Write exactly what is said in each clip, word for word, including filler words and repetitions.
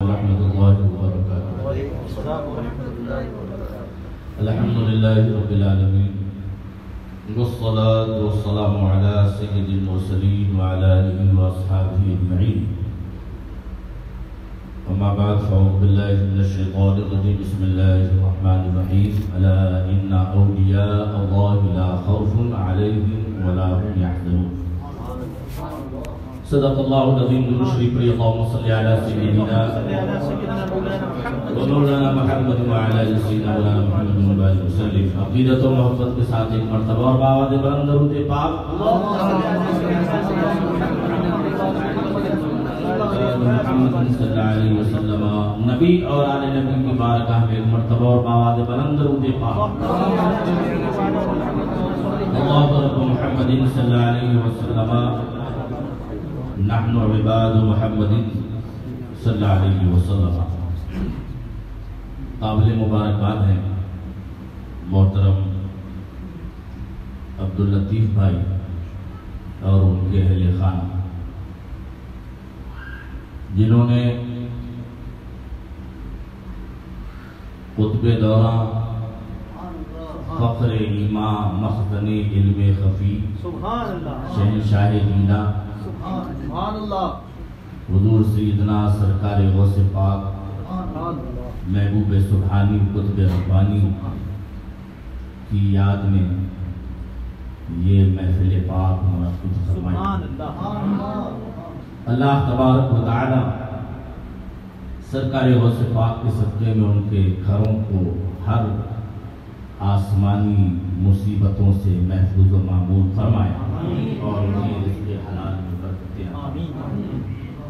ورحمۃ اللہ وبرکاتہ۔ الحمد للہ رب العالمین والصلاة والسلام علی سید المرسلین وعلی آلہ واصحابہ اجمعین، اما بعد فاعوذ باللہ من الشیطان الرجیم، بسم اللہ الرحمن الرحیم، الا ان اولیاء اللہ لا خوف علیہم ولا هم یحزنون۔ صدق اللہ العظیم۔ درود شریف پڑھیے، اللہم صلی علی سیدنا و مولانا محمد وعلی آل سیدنا مولانا محمد وبارک وسلم۔ عقیدت و محبت کے ساتھ ایک مرتبہ اور بآواز بلند درود پاک محمد صلی اللہ علیہ وسلم، نبی اور آل نبی کی بارگاہ میں ایک مرتبہ اور بآواز بلند درود پاک اللہ رب محمد صلی اللہ علیہ وسلم، نحن عباد محمد صلی اللہ علیہ وسلم۔ قابل مبارکباد ہیں محترم عبداللطیف بھائی اور ان کے اہل خانہ، جنہوں نے قطب دوران فخر ایمان مخزن علم خفی شہنشاہ جینا حضور سیدنا سرکار غوث پاک محبوب سبحانی قطب ربانی کی یاد میں یہ محفل پاک منعقد فرمائی۔ اللہ تبارک و تعالی سرکار غوث پاک کے صدقے میں ان کے گھروں کو ہر آسمانی مصیبتوں سے محفوظ و معمول فرمائے اور انہیں رزق حلال میں برکتیں عطا۔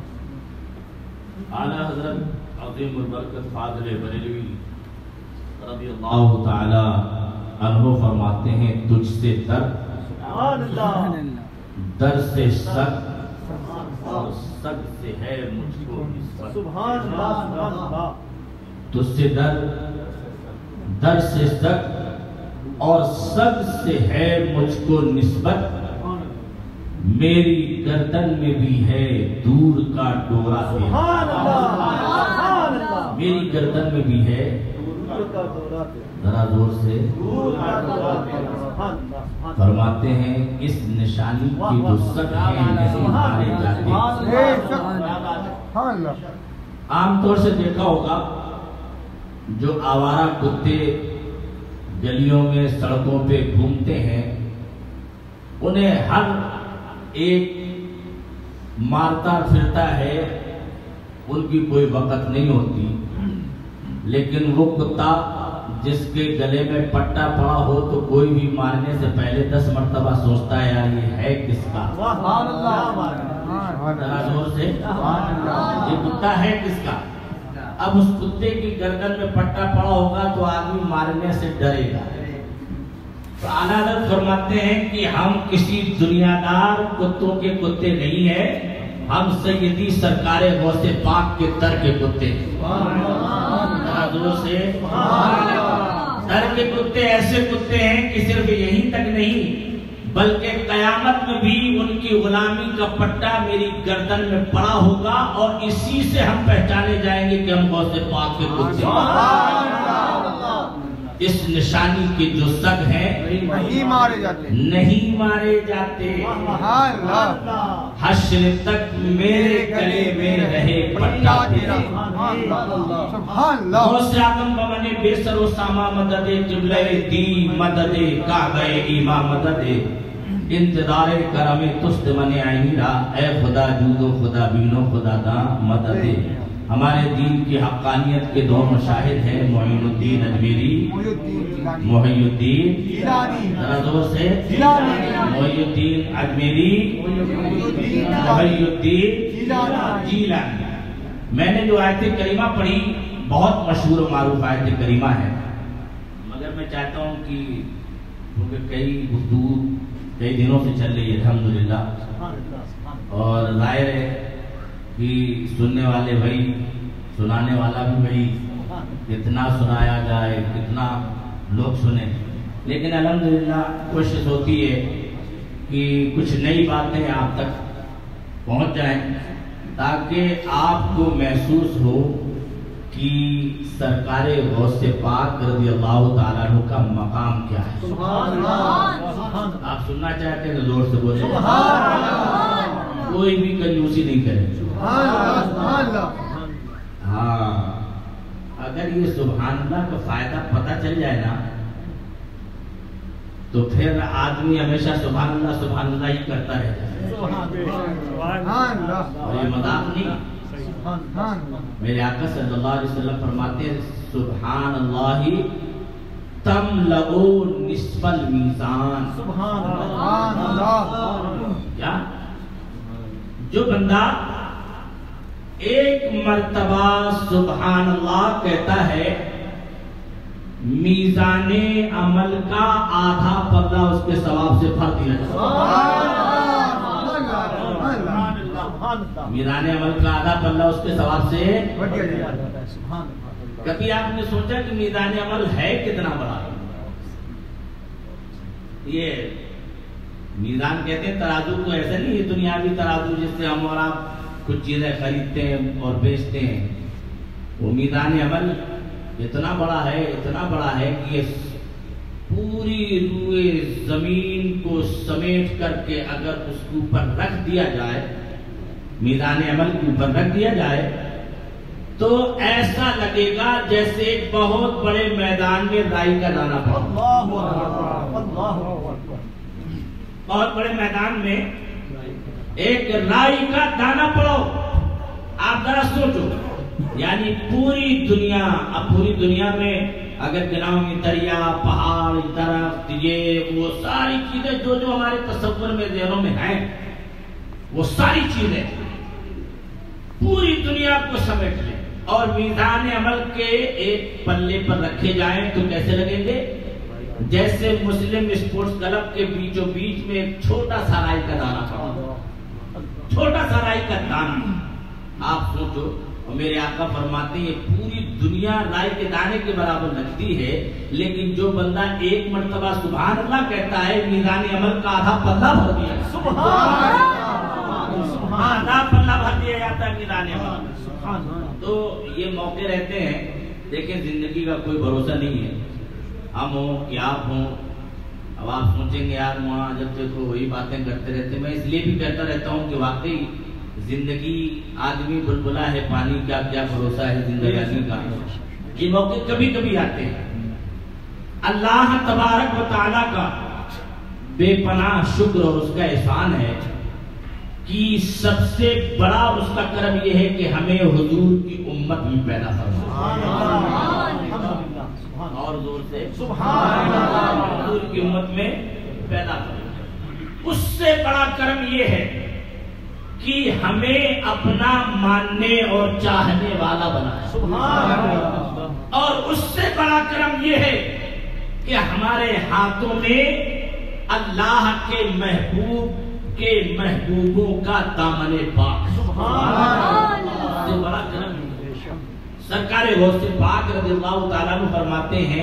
اعلیٰ حضرت عظیم البرکت فاضل بریلوی رضی اللہ تعالی عنہ فرماتے ہیں، تجھ سے در در سے سگ اور سگ سے ہے مجھ کو نسبت۔ تجھ سے در در سے سگ اور سگ سے ہے مجھ کو نسبت، میری گردن میں بھی ہے دور کا ڈورا تیرا۔ میری گردن میں بھی ہے ذرا زور سے فرماتے ہیں، اس نشانی کی جو سگ ہے نہیں مارے جاتے۔ عام طور سے دیکھا ہوگا جو آوارہ کتے گلیوں میں سڑکوں پہ گھومتے ہیں، انہیں ہر ایک مارتا پھرتا ہے، ان کی کوئی وقت نہیں ہوتی، لیکن وہ کتا جس کے گلے میں پٹا پڑا ہو تو کوئی بھی مارنے سے پہلے دس مرتبہ سوچتا ہے، یار یہ ہے کس کا؟ ذرا زور سے، یہ کتا ہے کس کا؟ اب اس کتے کی گردن میں پٹا پڑا ہوگا تو آدمی مارنے سے ڈرے گا۔ تو اعلیٰ حضرت فرماتے ہیں کہ ہم کسی دنیا دار کتوں کے کتے نہیں ہیں، ہم سیدی سرکار غوث پاک کے در کے کتے ہیں۔ ذرا سے در کے کتے ایسے کتے ہیں کہ صرف یہیں تک نہیں بلکہ قیامت میں بھی ان کی غلامی کا پٹا میری گردن میں پڑا ہوگا، اور اسی سے ہم پہچانے جائیں گے کہ ہم غوث پاک کے کتے ہیں۔ اس نشانی کی جو سگ ہے نہیں مارے جاتے، نہیں مارے جاتے، حشر تک میرے گلے میں رہے پٹا تیرا۔ غوث اعظم بمن بے سر و ساما مدد قبلہ دی مدد کعبہ ایما مدد انتظار کرم تست من عینیرا، اے خدا جودو خدا بینو خدا دا مدد۔ ہمارے دین کی حقانیت کے دو مشاہد ہیں، معین الدین اجمیری، محی الدین ذرا زور سے، محی الدین اجمیری، محی الدین جیلانی۔ میں نے جو آیت کریمہ پڑھی بہت مشہور و معروف آیت کریمہ ہے، مگر میں چاہتا ہوں کہ کیونکہ کئی گفتگو کئی دنوں سے چل رہی ہے الحمدللہ، اور ظاہر ہے کہ سننے والے بھائی، سنانے والا بھی بھائی، کتنا سنایا جائے، کتنا لوگ سنیں، لیکن الحمدللہ کوشش ہوتی ہے کہ کچھ نئی باتیں آپ تک پہنچ جائیں۔ تاکہ آپ کو محسوس ہو کہ سرکار غوث پاک رضی اللہ تعالیٰ عنہ کا مقام کیا ہے. سبحان اللہ. آپ سننا چاہتے ہیں تو زور سے بولیں. سبحان اللہ. کوئی بھی کنجوسی نہیں کرے. سبحان اللہ. ہاں اگر یہ سبحان اللہ کا فائدہ پتہ چل جائے نا تو پھر آدمی ہمیشہ سبحان اللہ سبحان اللہ ہی کرتا رہتا ہے. سبحان اللہ. اور یہ مذاق نہیں. میرے آقا صلی اللہ علیہ وسلم فرماتے ہیں سبحان اللہ تملؤ نصف المیزان. سبحان اللہ. کیا جو بندہ ایک مرتبہ سبحان اللہ کہتا ہے میزان عمل کا آدھا پلہ اس کے ثواب سے بھر دیا جاتا ہے. میزان عمل کا آدھا پلہ اس کے ثواب سے. کبھی آپ نے سوچا کہ میزان عمل ہے کتنا بڑا؟ یہ میزان کہتے ہیں ترازو تو ایسا نہیں ہے دنیاوی ترازو جس سے ہم اور آپ کچھ چیزیں خریدتے ہیں اور بیچتے ہیں. وہ میزان عمل اتنا بڑا ہے اتنا بڑا ہے کہ یہ پوری روئے زمین کو سمیٹ کر کے اگر اس کے اوپر رکھ دیا جائے میزان عمل کے اوپر رکھ دیا جائے تو ایسا لگے گا جیسے ایک بہت بڑے میدان میں رائی کا دانہ پڑا. بہت بڑے میدان میں ایک رائی کا دانہ پڑو. آپ ذرا سوچو یعنی پوری دنیا اب پوری دنیا میں اگر گراؤں میں دریا پہاڑ درخت یہ وہ ساری چیزیں جو جو ہمارے تصور میں ذہنوں میں ہیں وہ ساری چیزیں پوری دنیا کو سمیٹ لیں اور میزان عمل کے ایک پلے پر رکھے جائیں تو کیسے لگیں گے؟ جیسے مسلم اسپورٹس کلب کے بیچوں بیچ میں ایک چھوٹا سا رائی کا دانہ پڑا. چھوٹا سا رائی کا دانہ. آپ سوچو اور میرے آقا فرماتے ہیں پوری دنیا رائی کے دانے کے برابر لگتی ہے لیکن جو بندہ ایک مرتبہ سبحان اللہ کہتا ہے میزان عمل کا آدھا پلہ بھر دیا. آدھا پلہ بھر دیا جاتا ہے میزان عمل. تو یہ موقع رہتے ہیں دیکھیں زندگی کا کوئی بھروسہ نہیں ہے. ہم ہوں کہ آپ ہوں اب آپ سوچیں گے یار وہاں جب دیکھو وہی باتیں کرتے رہتے. میں اس لیے بھی کہتا رہتا ہوں کہ واقعی زندگی آدمی بلبلا ہے پانی کا کیا بھروسہ ہے زندگی کا. یہ موقع کبھی کبھی آتے ہیں. اللہ تبارک و تعالیٰ کا بے پناہ شکر اور اس کا احسان ہے کہ سب سے بڑا اس کا کرم یہ ہے کہ ہمیں حضور کی امت میں پیدا فرمایا. اور زور سے سبحان اللہ. حضور کی امت میں پیدا فرمایا. اس سے بڑا کرم یہ ہے کہ ہمیں اپنا ماننے اور چاہنے والا بنایا. سبحان اللہ. اور اس سے بڑا کرم یہ ہے کہ ہمارے ہاتھوں میں اللہ کے محبوب کے محبوبوں کا دامن پاک. سبحان اللہ. اس سے بڑا کرم سرکار غوث پاک رضی اللہ تعالیٰ عنہ فرماتے ہیں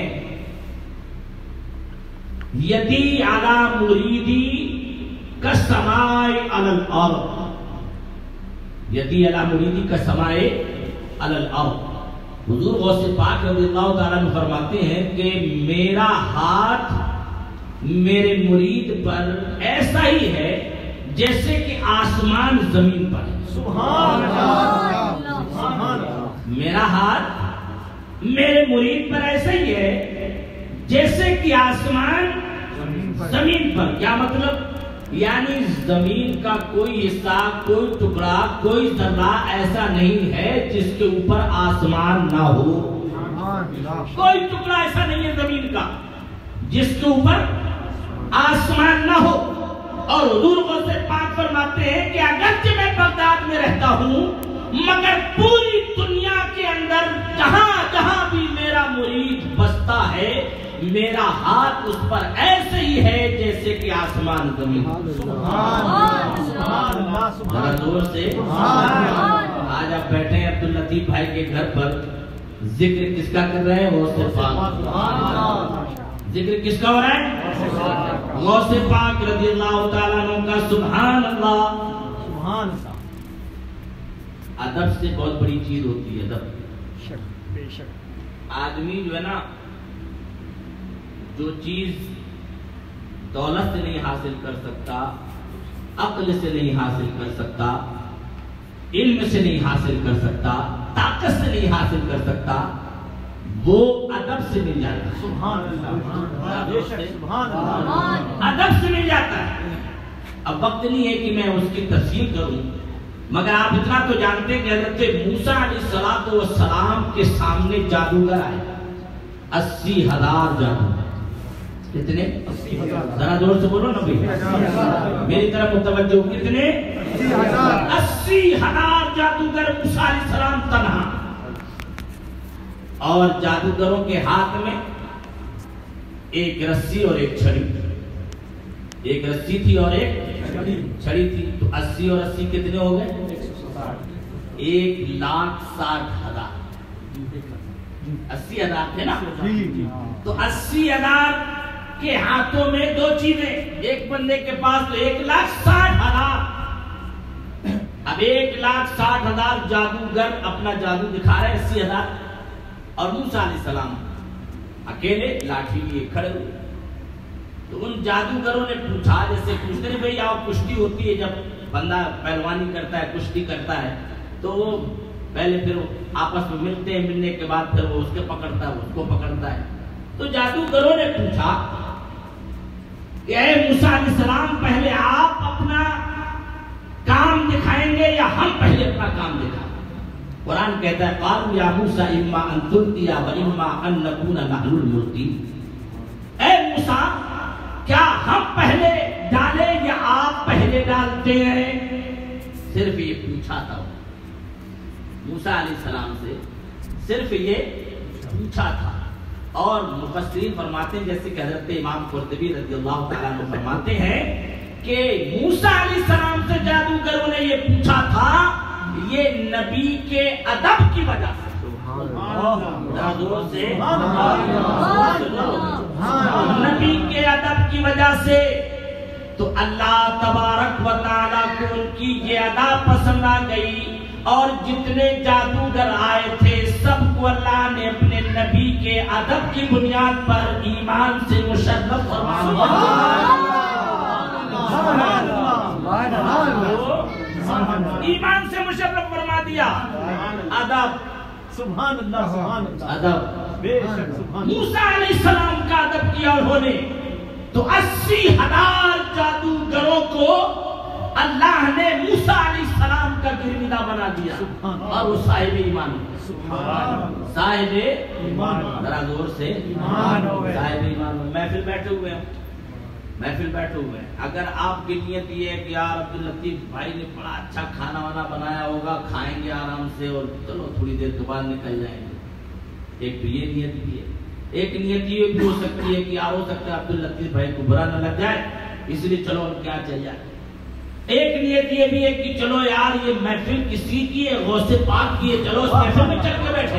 یدی علی مریدی کالسماء علی الارض. یدی علی مریدی کالسماء علی الارض. حضور غوث پاک رضی اللہ تعالیٰ عنہ فرماتے ہیں کہ میرا ہاتھ میرے مرید پر ایسا ہی ہے جیسے کہ آسمان زمین پر ہے. سبحان اللہ. سبحان اللہ. میرا ہاتھ میرے مرید پر ایسا ہی ہے جیسے کہ آسمان زمین پر. کیا مطلب؟ یعنی زمین کا کوئی حصہ کوئی ٹکڑا کوئی ذرہ ایسا نہیں ہے جس کے اوپر آسمان نہ ہو. کوئی ٹکڑا ایسا نہیں ہے زمین کا جس کے اوپر آسمان نہ ہو. اور حضور غوث پاک فرماتے ہیں کہ اگرچہ میں بغداد میں رہتا ہوں مگر پوری دنیا کے اندر جہاں جہاں بھی میرا مرید بستا ہے میرا ہاتھ اس پر ایسے ہی ہے جیسے کہ آسمان زمین. ذرا زور سے آج آپ بیٹھے ہیں عبد اللطیف بھائی کے گھر پر ذکر کس کا کر رہے ہیں؟ غوث پاک. ذکر کس کا ہو رہا ہے؟ غوث پاک رضی اللہ تعالیٰ عنہ کا. سبحان اللہ. سبحان اللہ. ادب سے بہت بڑی چیز ہوتی ہے ادب. بے شک. آدمی جو ہے نا جو چیز دولت سے نہیں حاصل کر سکتا، عقل سے نہیں حاصل کر سکتا، علم سے نہیں حاصل کر سکتا، طاقت سے نہیں حاصل کر سکتا، وہ ادب سے مل جاتا ہے. سبحان اللہ. بے شک. سبحان اللہ. ادب سے مل جاتا ہے. اب وقت نہیں ہے کہ میں اس کی تفصیل کروں، مگر آپ اتنا تو جانتے ہیں کہ حضرت موسیٰ علیہ السلام کے سامنے جادوگر آئے، اسی ہزار جادوگر. کتنے؟ ذرا زور سے بولو نا بھائی، میری طرف متوجہ. کتنے؟ اسی ہزار جادوگر موسیٰ علیہ السلام تنہا، اور جادوگروں کے ہاتھ میں ایک رسی اور ایک چھڑی. ایک رسی تھی اور ایک چھڑی تھی. تو اسی اور اسی کتنے ہو گئے؟ ایک لاکھ ساٹھ ہزار. اسی ہزار تھے نا. تو اسی ہزار کے ہاتھوں میں دو چیزیں، ایک بندے کے پاس تو ایک لاکھ ساٹھ ہزار. اب ایک لاکھ ساٹھ ہزار جادوگر اپنا جادو دکھا رہے اسی ہزار، اور موسیٰ علیہ السلام اکیلے لاٹھی لیے کھڑے ہوئے. تو ان جادوگروں نے پوچھا، جیسے پوچھتے ہیں بھئی آؤ کشتی ہوتی ہے، جب بندہ پہلوانی کرتا ہے، کشتی کرتا ہے، تو وہ پہلے پھر آپس میں ملتے ہیں، ملنے کے بعد پھر وہ اس کے پکڑتا ہے، اس کو پکڑتا ہے. تو جادوگروں نے پوچھا کہ اے موسیٰ علیہ السلام، پہلے آپ اپنا کام دکھائیں گے یا ہم پہلے اپنا کام دکھائیں؟ قرآن کہتا ہے قالوا یا موسیٰ اما ان تلقی و اما ان نکون نحن الملقی. اے موسیٰ، کیا ہم پہلے ڈالیں یا آپ پہلے ڈالتے ہیں؟ صرف یہ پوچھا تھا موسیٰ علیہ السلام سے، صرف یہ پوچھا تھا. اور مفسرین فرماتے ہیں، جیسے کہ حضرت امام قرطبی رضی اللہ تعالیٰ عنہ فرماتے ہیں کہ موسیٰ علیہ السلام سے جادوگروں نے یہ پوچھا تھا، یہ نبی کے ادب کی وجہ سے. نبی کے ادب کی وجہ سے. تو اللہ تبارک و تعالیٰ کو ان کی یہ ادا پسند آ گئی، اور جتنے جادوگر آئے تھے سب کو اللہ نے اپنے نبی کے ادب کی بنیاد پر ایمان سے مشرف فرمایا. ایمان سے مشرف فرما دیا. ادب. سبحان اللہ. سبحان اللہ. ادب. بے شک. سبحان. موسیٰ علیہ السلام کا ادب کیا انہوں نے. تو اسی ہزار جادوگروں کو اللہ نے موسیٰ علیہ السلام کا گرویدہ بنا دیا، اور وہ صاحب ایمان. صاحب ایمان. ذرا زور سے صاحب ایمان. محفل بیٹھے ہوئے ہیں، محفل بیٹھے ہوئے ہیں. اگر آپ کی نیت یہ ہے کہ یار عبداللطیف بھائی نے بڑا اچھا کھانا وانا بنایا ہوگا، کھائیں گے آرام سے اور چلو تھوڑی دیر کے بعد نکل جائیں گے، ایک تو یہ نیت بھی ہے. ایک نیت یہ بھی ہو سکتی ہے کہ ہو سکتا ہے عبداللطیف بھائی کو برا نہ لگ جائے، اس لیے چلو ہم کیا چل جائے. ایک نیت یہ بھی ہے کہ چلو یار یہ محفل کسی کی ہے، غوث پاک کی ہے، چلو اس محفل میں چل کے بیٹھے،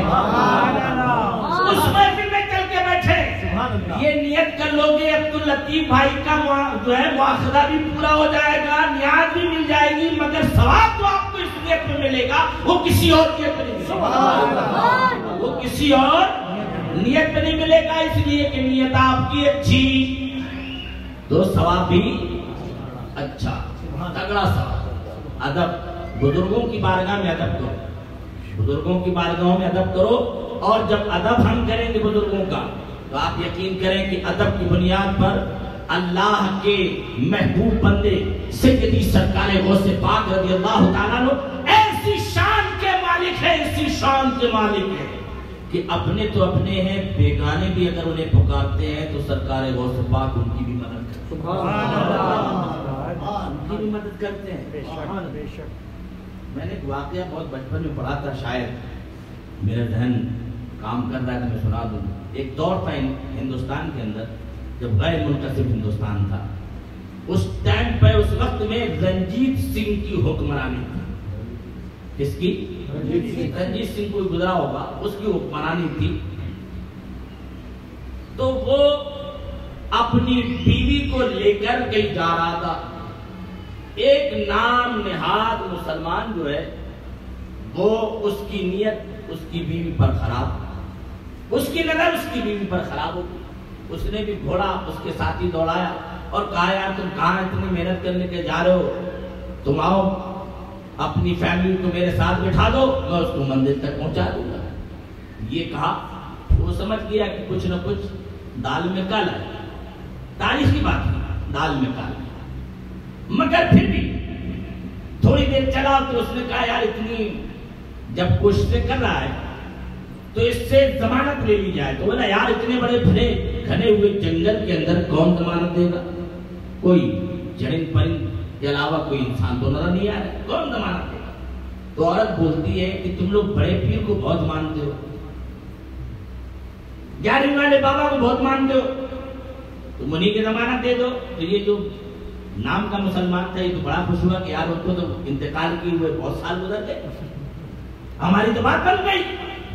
اس محفل میں چل کے بیٹھے. یہ نیت کر لو گے عبداللطیف بھائی کا جو ہے مواخذہ بھی پورا ہو جائے گا، نیاز بھی مل جائے گی، مگر ثواب تو آپ کو اس نیت میں ملے گا، وہ کسی اور نیت میں نہیں ملے گا. وہ کسی اور نیت میں نہیں ملے گا، اس لیے کہ نیت آپ کی اچھی تو ثواب بھی اچھا، تگڑا ثواب. ادب. بزرگوں کی بارگاہ میں ادب کرو، بزرگوں کی بارگاہوں میں ادب کرو. اور جب ادب ہم کریں گے بزرگوں کا تو آپ یقین کریں کہ ادب کی بنیاد پر اللہ کے محبوب بندے سیدی سرکار غوث پاک رضی اللہ تعالیٰ عنہ ایسی شان کے مالک ہیں، ایسی شان کے مالک ہیں کہ اپنے تو اپنے ہیں، بیگانے بھی اگر انہیں پکارتے ہیں تو سرکار غوث پاک ان کی بھی مدد کرتے ہیں. سبحان اللہ. ان کی بھی مدد کرتے ہیں. بے شک. میں نے ایک واقعہ بہت بچپن میں پڑھا تھا، شاید میرا ذہن کام کر رہا ہے تو میں سنا دوں. ایک دور تھا ہندوستان کے اندر جب غیر منقسم ہندوستان تھا. اس ٹائم پہ اس وقت میں رنجیت سنگھ کی حکمرانی تھی. کس کی؟ رنجیت سنگھ کوئی گزرا ہوگا، اس کی حکمرانی تھی. تو وہ اپنی بیوی کو لے کر کہیں جا رہا تھا. ایک نام نہاد مسلمان جو ہے وہ اس کی نیت اس کی بیوی پر خراب، اس کی نظر اس کی بیوی پر خراب ہو گئی. اس نے بھی گھوڑا اس کے ساتھی دوڑایا اور کہا یار تم کہاں اتنی محنت کرنے کے جا رہے ہو، تم آؤ اپنی فیملی کو میرے ساتھ بٹھا دو، میں اس کو مندر تک پہنچا دوں گا. یہ کہا وہ سمجھ گیا کہ کچھ نہ کچھ دال میں کل ہے، تاریخ کی بات ہے، دال میں کل ہے. مگر پھر بھی تھوڑی دیر چلا تو اس نے کہا یار اتنی جب کوششیں کر رہا ہے تو اس سے ضمانت لے لی جائے. تو بولا یار اتنے بڑے بھرے گھنے ہوئے جنگل کے اندر کون ضمانت دے گا؟ کوئی چرند پرند کے علاوہ کوئی انسان تو نظر نہیں آ رہا، کون ضمانت دے گا؟ تو عورت بولتی ہے کہ تم لوگ بڑے پیر کو بہت مانتے ہو، گیارہویں والے بابا کو بہت مانتے ہو، تم انہیں کی ضمانت دے دو. تو یہ جو نام کا مسلمان تھا یہ تو بڑا خوش ہوا کہ یار ان کو تو انتقال کیے ہوئے بہت سال گزر گئے، ہماری تو بات بن گئی.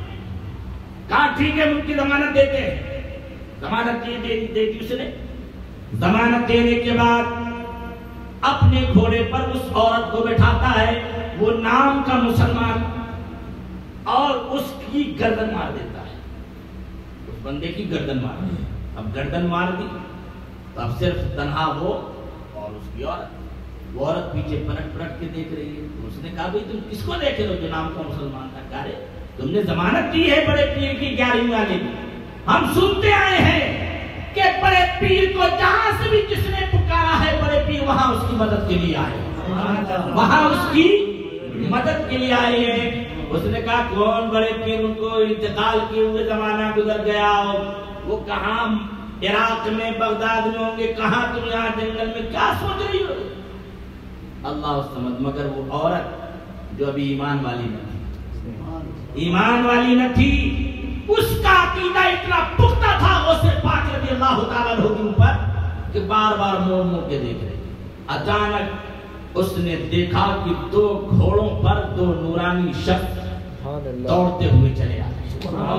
کہا ٹھیک ہے ان کی ضمانت دیتے ہیں. ضمانت دے دی اس نے. ضمانت دینے کے بعد اپنے گھوڑے پر اس عورت کو بٹھاتا ہے، وہ نام کا مسلمان، اور اس کی گردن مار دیتا ہے. اس بندے کی گردن مار دی. اب گردن مار دی تو اب صرف تنہا وہ اور اس کی عورت. وہ عورت پیچھے پلٹ پلٹ کے دیکھ رہی ہے. تو اس نے کہا بھائی تم کس کو دیکھ رہے ہو جو نام کا مسلمان تھا؟ کہا رے تم نے ضمانت دی ہے بڑے پیر کی گیارہویں والے کی. ہم سنتے آئے ہیں کہ بڑے پیر کو جہاں سے بھی جس نے پکارا ہے بڑے پیر وہاں اس کی مدد کے لیے آئے، وہاں اس کی مدد کے لیے آئے ہیں. اس نے کہا کون بڑے پیر؟ ان کو انتقال کیے ہوئے زمانہ گزر گیا، وہ کہاں عراق میں بغداد میں ہوں گے، کہاں تم یہاں جنگل میں کیا سوچ رہی ہو؟ اللہ سمجھ. مگر وہ عورت جو ابھی ایمان والی نہ تھی، ایمان والی نہ تھی، اس کا عقیدہ اتنا پختہ تھا غوث پاک رضی اللہ تعالیٰ عنہ کے اوپر کہ بار بار موڑ موڑ کے دیکھ رہے. اچانک اس نے دیکھا کہ دو گھوڑوں پر دو نورانی شخص دوڑتے ہوئے چلے آ رہے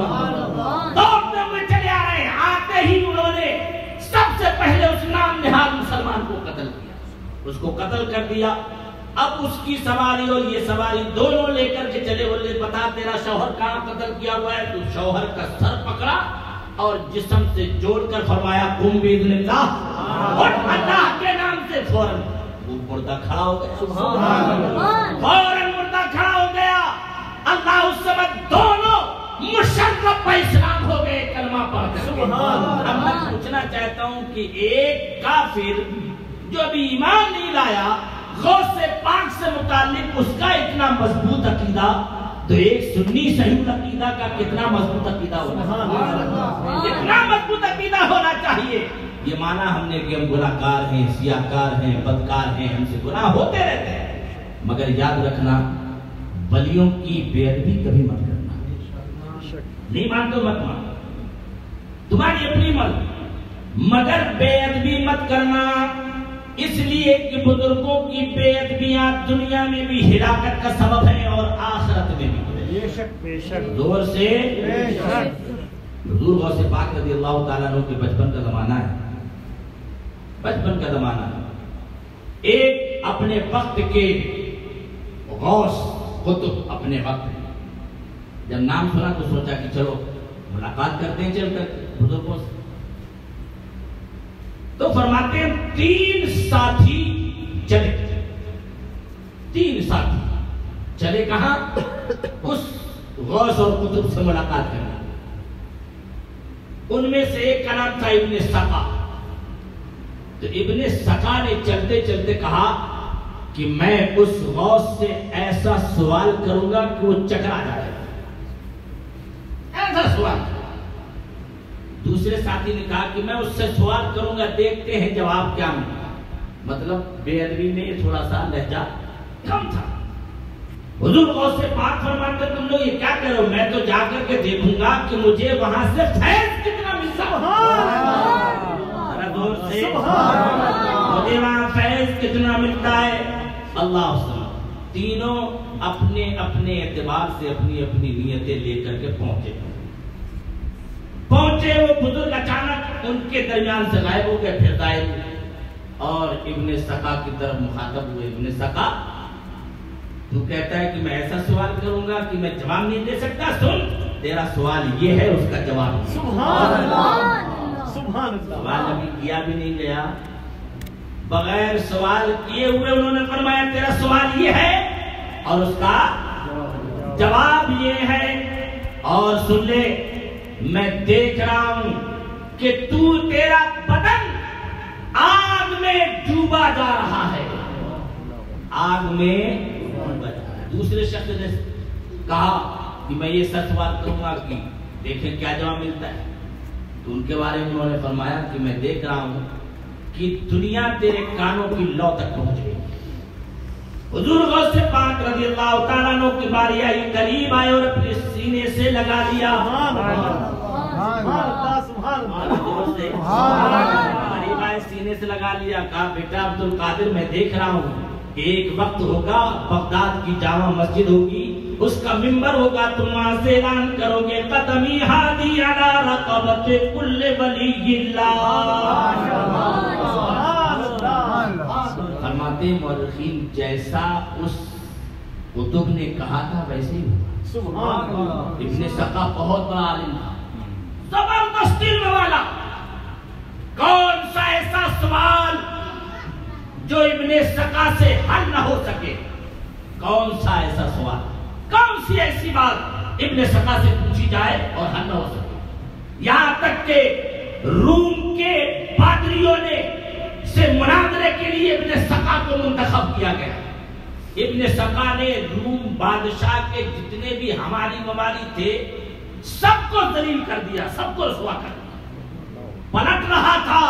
دوڑتے ہوئے چلے آ رہے ہیں. آتے ہی انہوں نے سب سے پہلے اس نام نہاد مسلمان کو قتل کیا، اس کو قتل کر دیا. اب اس کی سواری اور یہ سواری دونوں لے کر کے چلے. بولے بتا تیرا شوہر کہاں قتل کیا ہوا ہے؟ تو شوہر کا سر پکڑا اور جسم سے جوڑ کر فرمایا قم باذن اللہ، اور اللہ کے نام سے فوراً وہ مردہ کھڑا ہو گیا. سبحان اللہ. فوراً مردہ کھڑا ہو گیا. اللہ اس وقت دونوں مشرف اسلام ہو گئے کلمہ پڑھ کر. سبحان اللہ. اب میں پوچھنا چاہتا ہوں کہ ایک کافر جو ابھی ایمان نہیں لایا، غوث پاک سے متعلق اس کا اتنا مضبوط عقیدہ، تو ایک سنی صحیح عقیدہ کا کتنا مضبوط عقیدہ ہونا چاہیے، کتنا مضبوط عقیدہ ہونا چاہیے. یہ مانا ہم نے کہ ہم گناہ کار ہیں، سیاہ کار ہیں، بدکار ہیں، ہم سے گناہ ہوتے رہتے ہیں. مگر یاد رکھنا ولیوں کی بے ادبی کبھی مت کرنا. نہیں مانتے مت مانو، تمہاری اپنی مت، مگر بے ادبی مت کرنا. اس لیے کہ بزرگوں کی بے ادبیاں دنیا میں بھی ہلاکت کا سبب ہے اور آخرت میں بھی. بے شک بے شک زور سے بے شک. حضور غوث پاک رضی اللہ تعالیٰ عنہ کے بچپن کا زمانہ ہے، بچپن کا زمانہ ہے. ایک اپنے وقت کے غوث قطب، اپنے وقت جب نام سنا تو سوچا کہ چلو ملاقات کرتے ہیں چل کر بزرگوں سے. تو فرماتے ہیں تین ساتھی چلے، تین ساتھی چلے کہاں؟ اس غوث اور قطب سے ملاقات کرنے. ان میں سے ایک کا نام تھا ابن سقا. تو ابن سقا نے چلتے چلتے کہا کہ میں اس غوث سے ایسا سوال کروں گا کہ وہ چکرا جائے گا، ایسا سوال. دوسرے ساتھی نے کہا کہ میں اس سے سوال کروں گا، دیکھتے ہیں جواب کیا ملتا. مطلب بے ادبی میں تھوڑا سا لہجہ کم تھا. حضور غوث پاک فرماتے تم لوگ یہ کیا کہہ رہے ہو؟ میں تو جا کر کے دیکھوں گا کہ مجھے وہاں سے فیض کتنا ملتا ہے. زور سے مجھے وہاں فیض کتنا ملتا ہے. اللہ سبحانہ. تینوں اپنے اپنے اعتبار سے اپنی اپنی نیتیں لے کر کے پہنچے پہنچے وہ بزرگ اچانک ان کے درمیان سے غائب ہو گئے. پھر ظاہر ہوئے اور ابن سقا کی طرف مخاطب ہوئے. ابن سقا تو کہتا ہے کہ میں ایسا سوال کروں گا کہ میں جواب نہیں دے سکتا. سن، تیرا سوال یہ ہے، اس کا جواب. سبحان اللہ، سبحان اللہ. سوال ابھی کیا بھی نہیں گیا، بغیر سوال کیے ہوئے انہوں نے فرمایا تیرا سوال یہ ہے اور اس کا جواب یہ ہے. اور سن لے، میں دیکھ رہا ہوں کہ تو تیرا بدن آگ میں ڈوبا جا رہا ہے، آگ میں ڈوبا جا رہا ہے. دوسرے شخص نے کہا کہ میں یہ سچ سوال کروں گا کہ دیکھیں کیا جواب ملتا ہے. تو ان کے بارے میں انہوں نے فرمایا کہ میں دیکھ رہا ہوں کہ دنیا تیرے کانوں کی لو تک پہنچ گئی. حضور غوث پاک رضی اللہ تعالیٰ عنہ کی باری آئی، قریب آئے اور اپنے سینے سے لگا لیا. قریب آئے، سینے سے لگا لیا. کہا بیٹا عبد القادر، میں دیکھ رہا ہوں ایک وقت ہوگا بغداد کی جامع مسجد ہوگی، اس کا منبر ہوگا، تم وہاں سے اعلان کرو گے قدمی ہادی علی رقبت کل ولی اللہ. فرماتے مورخین جیسا اس کتب نے کہا تھا ویسے ہی ہوا. ابن سقا بہت بڑا عالم تھا، زبردست علم والا. کون سا ایسا سوال جو ابن سقا سے حل نہ ہو سکے؟ کون سا ایسا سوال، کون سی ایسی بات ابن سقا سے پوچھی جائے اور حل نہ ہو سکے؟ یہاں تک کہ روم کے پادریوں نے سے مناظرے کے لیے ابن سقا کو منتخب کیا گیا. ابن سقا نے روم بادشاہ کے جتنے بھی ہماری ممالی تھے سب کو ذلیل کر دیا، سب کو رسوا کر دیا. پلٹ رہا تھا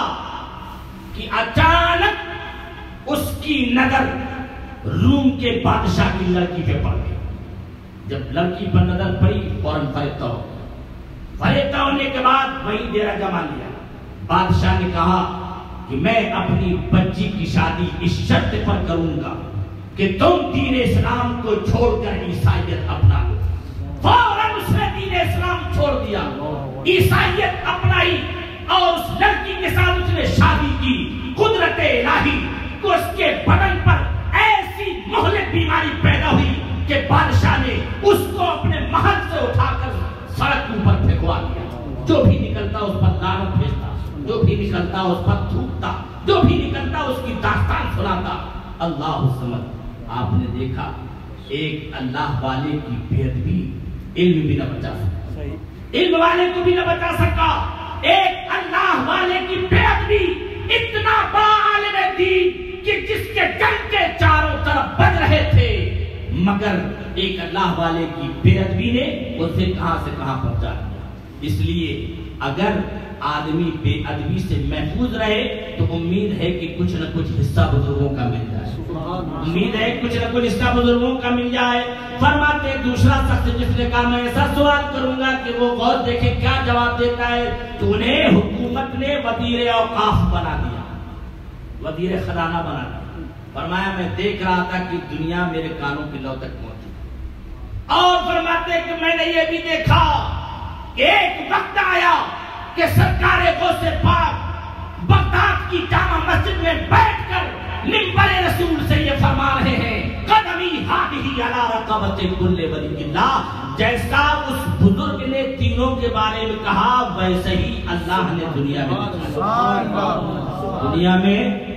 کہ اچانک اس کی نظر روم کے بادشاہ کی لڑکی پہ پڑ گئی. جب لڑکی پر نظر پڑی فوراً فریفتہ ہو گیا. فریفتہ ہونے کے بعد وہی ڈیرا جما لیا. بادشاہ نے کہا کہ میں اپنی بچی کی شادی اس شرط پر کروں گا کہ تم دین اسلام کو چھوڑ کر عیسائیت اپنا لو. فوراً اس نے دین اسلام چھوڑ دیا، عیسائیت اپنائی اور اس لڑکی کے ساتھ اس نے شادی کی. قدرت الہی کو اس کے بدن پر ایسی مہلک بیماری پیدا ہوئی کہ بادشاہ نے اس کو اپنے محل سے اٹھا کر سڑک کے اوپر پھینکوا دیا. جو بھی نکلتا اس پر لعنت بھیجتا، جو بھی نکلتا اس پر تھوکتا، جو بھی نکلتا اس کی داستان سناتا. اللہ سمجھ. آپ نے دیکھا ایک اللہ والے کی بے ادبی علم بھی نہ بچا سکا، علم والے کو بھی نہ بچا سکا. ایک اللہ والے کی بے ادبی اتنا بڑا عالم دین کہ جس کے جنگ کے چاروں طرف بج رہے تھے، مگر ایک اللہ والے کی بے ادبی نے اسے کہاں سے کہاں پہنچا دیا. اس لیے اگر آدمی بے ادبی سے محفوظ رہے تو امید ہے کہ کچھ نہ کچھ حصہ بزرگوں کا مل جائے. امید ہے کچھ نہ کچھ حصہ بزرگوں کا مل جائے. فرماتے دوسرا شخص جس نے کہا میں ایسا سوال کروں گا کہ وہ غور دیکھے کیا جواب دیتا ہے، تو انہیں حکومت نے وزیر اوقاف بنا دیا، وزیر خزانہ بنا دیا. فرمایا میں دیکھ رہا تھا کہ دنیا میرے کانوں کی لو تک پہنچی. اور فرماتے کہ میں نے یہ بھی دیکھا کہ ایک وقت آیا کہ سرکار غوث پاک بغداد کی جامع مسجد میں بیٹھ کر منبر رسول سے یہ فرما رہے ہیں قدمی ہادی علی رقبت کل ولی اللہ. جیسا اس بزرگ نے تینوں کے بارے میں کہا ویسے ہی اللہ نے دنیا میں دکھا دنیا میں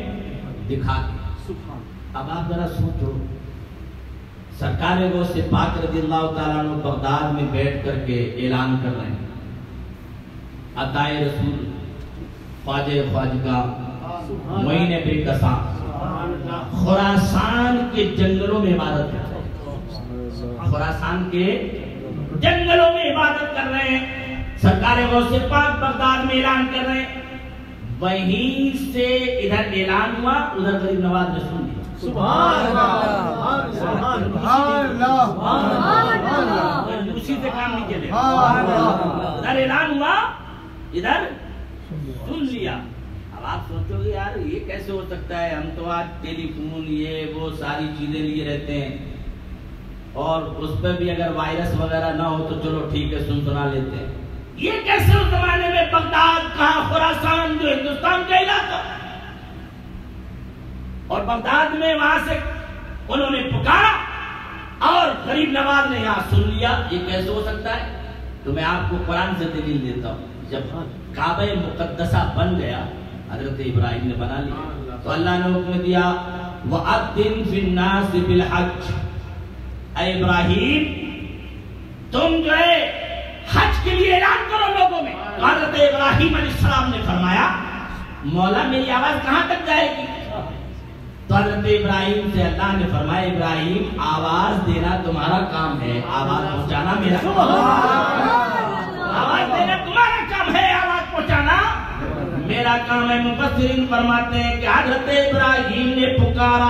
دکھا دیا. اب آپ ذرا سوچو، سرکار غوث پاک رضی اللہ تعالیٰ عنہ بغداد میں بیٹھ کر کے اعلان کر رہے ہیں عطائے رسول خواجہ خواجگاہ معین بے کساں خراسان کے جنگلوں میں عبادت کر رہے ہیں. خراسان کے جنگلوں میں عبادت کر رہے ہیں. سرکار غوث پاک بغداد میں اعلان کر رہے ہیں. وہیں سے ادھر اعلان ہوا، ادھر غریب نواز رسول دیا. سبحان اللہ، سبحان اللہ، سبحان اللہ. اسی سے کام نہیں چلے. ادھر اعلان ہوا، ادھر سن لیا. اب آپ سوچو گے یار یہ کیسے ہو سکتا ہے، ہم تو آج ٹیلی فون یہ وہ ساری چیزیں لیے رہتے ہیں اور اس پہ بھی اگر وائرس وغیرہ نہ ہو تو چلو ٹھیک ہے سن سنا لیتے ہیں. یہ کیسے اس زمانے میں بغداد کہاں، خراسان جو ہندوستان کا علاقہ، اور بغداد میں وہاں سے انہوں نے پکارا اور غریب نواز نے یہاں سن لیا. یہ کیسے ہو سکتا ہے؟ تو میں آپ کو قرآن سے دلیل دیتا ہوں. جب کعبہ مقدسہ بن گیا، حضرت ابراہیم نے بنا لیا، تو اللہ نے حکم دیا وَأَذِّن فِي النَّاسِ بِالْحَجِّ، اے ابراہیم تم جو ہے حج کے لیے اعلان کرو لوگوں میں. حضرت ابراہیم علیہ السلام نے فرمایا مولا میری آواز کہاں تک جائے گی؟ تو حضرت ابراہیم سے اللہ نے فرمایا ابراہیم آواز دینا تمہارا کام ہے، آواز پہنچانا میرا کام ہے. آواز دینا تمہارا کام ہے، آواز پہنچانا میرا کام ہے. مفسرین فرماتے ہیں کہ حضرت ابراہیم نے پکارا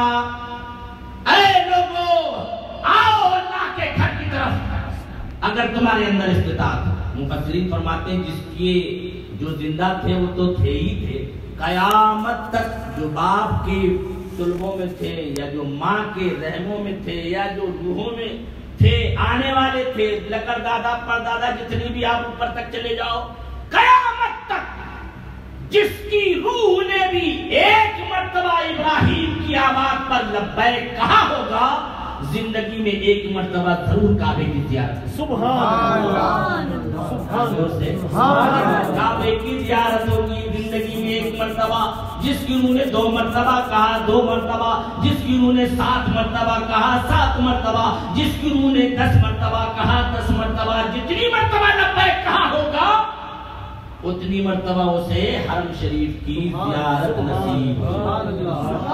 اے لوگو آؤ اللہ کے گھر کی طرف اگر تمہارے اندر استطاعت. مفسرین فرماتے ہیں جس کے جو زندہ تھے وہ تو تھے ہی تھے، قیامت تک جو باپ کے طلبوں میں تھے یا جو ماں کے رحموں میں تھے یا جو روحوں میں تھے آنے والے تھے، لکڑ دادا پر دادا جتنی بھی آپ اوپر تک چلے جاؤ، قیامت تک جس کی روح نے بھی ایک مرتبہ ابراہیم کی آواز پر لبیک کہا ہوگا، زندگی میں ایک مرتبہ ضرور کعبے کی زیارت. سبحان اللہ، سبحان اللہ، کعبے کی زیارت ہوگی زندگی میں ایک مرتبہ. جس کی روح نے دو مرتبہ کہا دو مرتبہ، جس کی روح نے سات مرتبہ کہا سات مرتبہ، جس کی روح نے دس مرتبہ کہا دس مرتبہ. جتنی مرتبہ لبیک کہا ہوگا اتنی مرتبہ اسے حرم شریف کی زیارت نصیب ہوگی.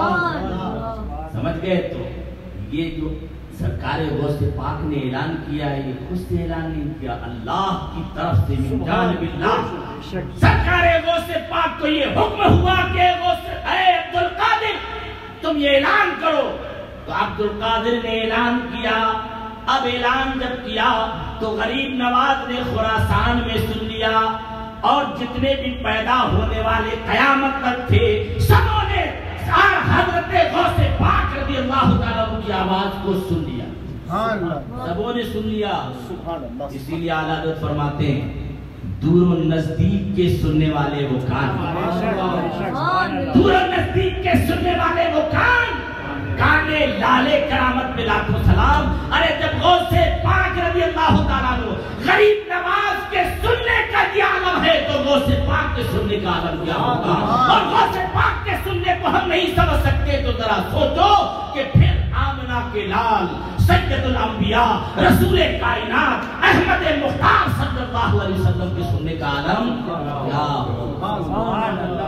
سمجھ گئے؟ تو یہ جو سرکار غوث پاک نے اعلان کیا ہے یہ خود سے اعلان نہیں کیا، اللہ کی طرف سے من جانب اللہ. سرکار غوث پاک کو یہ حکم ہوا کہ غوث اے عبد القادر تم یہ اعلان کرو. تو عبد القادر نے اعلان کیا. اب اعلان جب کیا تو غریب نواز نے خراسان میں سن لیا اور جتنے بھی پیدا ہونے والے قیامت تک تھے سبوں نے حضرت غوث پاک رضی اللہ تعالیٰ کی آواز کو سن لیا. سبوں نے سن لیا. اسی لیے اعلیٰ حضرت فرماتے ہیں دور و نزدیک کے سننے والے وہ کان، دور و نزدیک کے سننے والے وہ کان، کانے لالے کرامت میں لاکھوں سلام. ارے جب غوث پاک رضی اللہ تعالیٰ عنہ غریب نواز کے سننے کا یہ عالم ہے تو غوث پاک کے سننے کا عالم کیا ہوگا؟ اور غوث پاک کے سننے کو ہم نہیں سمجھ سکتے تو ذرا سوچو کہ پھر آمنہ کے لال سید الانبیاء رسول کائنات احمد مختار صلی اللہ علیہ وسلم کے سننے کا عالم کیا ہوگا؟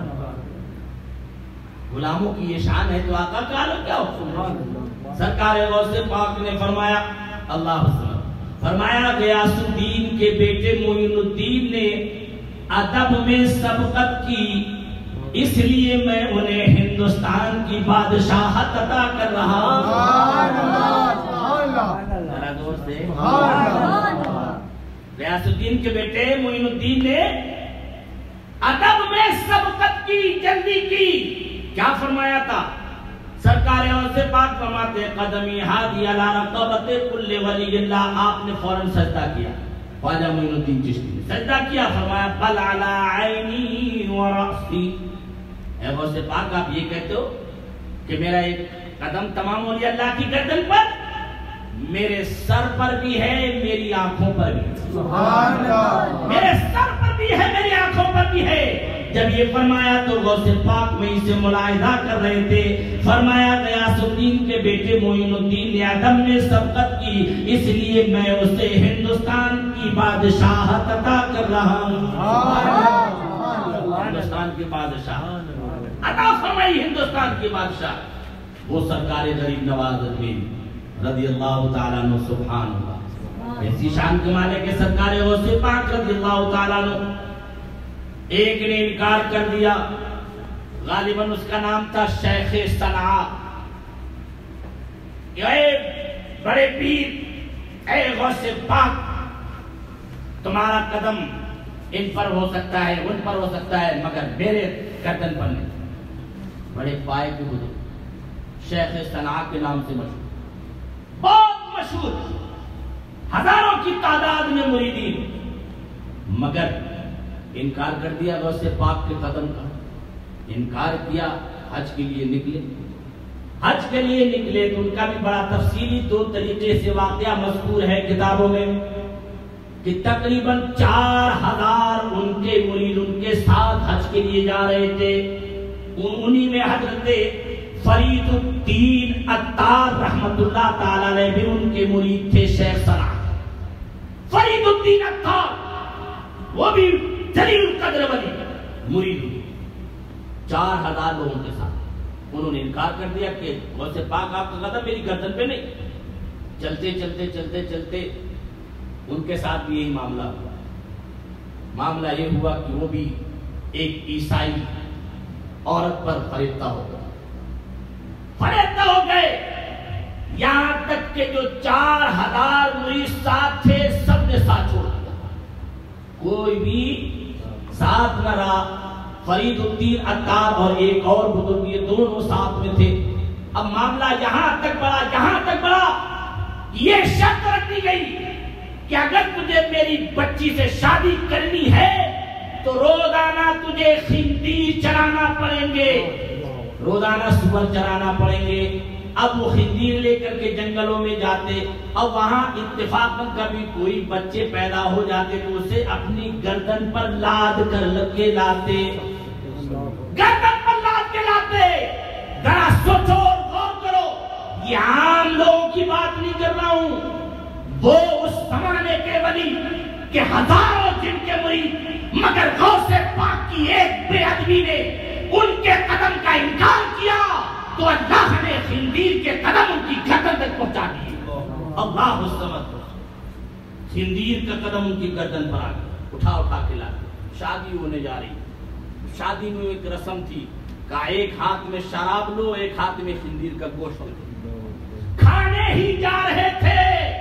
غلاموں کی یہ شان ہے تو آقا کا عالم کیا ہوگا؟ سرکار غوث پاک نے فرمایا اللہ حسن فرمایا غیاث الدین کے بیٹے معین الدین نے ادب میں سبقت کی، اس لیے میں انہیں ہندوستان کی بادشاہت عطا کر رہا ہوں. غیاث الدین کے بیٹے معین الدین نے ادب میں سبقت کی، جلدی کی. کیا فرمایا تھا؟ سرکار غوث پاک فرماتے قدمی ہادی علی رقبت کل ولی اللہ. آپ نے فوراً سجدہ کیا. خواجہ معین الدین چشتی نے سجدہ کیا. فرمایا بل علی عینی و رأسی. اے غوث پاک آپ یہ کہتے ہو کہ میرا ایک قدم تمام اولیاء اللہ کی گردن پر، میرے سر پر بھی ہے میری آنکھوں پر بھی ہے. سبحان اللہ. میرے سر پر بھی ہے میری آنکھوں پر بھی ہے. جب یہ فرمایا تو غوث پاک میں اسے ملاحظہ کر رہے تھے. فرمایا غیاث الدین کے بیٹے معین الدین نے ادب میں سبقت کی، اس لیے میں اسے ہندوستان کی بادشاہت عطا کر رہا ہوں. ہندوستان کی بادشاہ عطا فرمائی، ہندوستان کی بادشاہ. وہ سرکار غریب نواز رضی اللہ تعالیٰ عنہ. سبحان اللہ. ایسی شان کے مالک کے سرکار غوث پاک رضی اللہ تعالیٰ عنہ. ایک نے انکار کر دیا، غالباً اس کا نام تھا شیخ صنعاء. اے بڑے پیر، اے غوث پاک تمہارا قدم ان پر ہو سکتا ہے ان پر ہو سکتا ہے مگر میرے گردن پر نہیں. بڑے پائے کے بزرگ شیخ صنعاء کے نام سے مشہور، بہت مشہور، ہزاروں کی تعداد میں مریدین، مگر انکار کر دیا غوث پاک کے قدم کا. انکار کیا، حج کے لیے نکلے. حج کے لیے نکلے تو ان کا بھی بڑا تفصیلی دو طریقے سے واقعہ مذکور ہے کتابوں میں کہ تقریباً چار ہزار ان کے مرید ان کے ساتھ حج کے لیے جا رہے تھے. انہی میں حضرت فرید الدین عطار رحمت اللہ تعالی علیہ بھی ان کے مرید تھے. شیخ سنا فرید الدین عطار وہ بھی جلیل القدر ولی مرید چار ہزار لوگوں کے ساتھ. انہوں نے انکار کر دیا کہ غوث پاک آپ کا قدم میری گردن پہ نہیں. چلتے چلتے چلتے چلتے ان کے ساتھ بھی یہی معاملہ ہوا. معاملہ یہ ہوا کہ وہ بھی ایک عیسائی عورت پر فریفتہ ہو گئے فریفتہ ہو گئے یہاں تک کہ جو چار ہزار مرید ساتھ تھے سب نے ساتھ چھوڑ دیا. کوئی بھی ساتھ نہ رہا. فرید الدین عطار اور ایک اور بزرگ یہ دونوں ساتھ میں تھے. اب معاملہ یہاں تک بڑھا یہاں تک بڑھا یہ شرط رکھ دی گئی کہ اگر تجھے میری بچی سے شادی کرنی ہے تو روزانہ تجھے خنزیر چرانا پڑیں گے, روزانہ سور چرانا پڑیں گے. اب وہ خنزیر لے کر کے جنگلوں میں جاتے. اب وہاں اتفاقاً کبھی کوئی بچے پیدا ہو جاتے تو اسے اپنی گردن پر لاد کر لگے لاتے, گردن پر لاد کے لاتے. ذرا سوچو اور غور کرو, یہ عام لوگوں کی بات نہیں کر رہا ہوں. وہ اس زمانے کے ولی کہ ہزاروں جن کے مرید مگر غوث پاک کی ایک بے ادبی نے ان کے قدم کا انکار کیا تو اللہ نے خنزیر کے قدم ان کی گردن تک پہنچا دیے. اللہ الصمد خنزیر کا قدم ان کی گردن پر آ گیا, اٹھا اٹھا کے لا. شادی ہونے جا رہی. شادی میں ایک رسم تھی کہ ایک ہاتھ میں شراب لو ایک ہاتھ میں خنزیر کا گوشت لو. کھانے ہی جا رہے تھے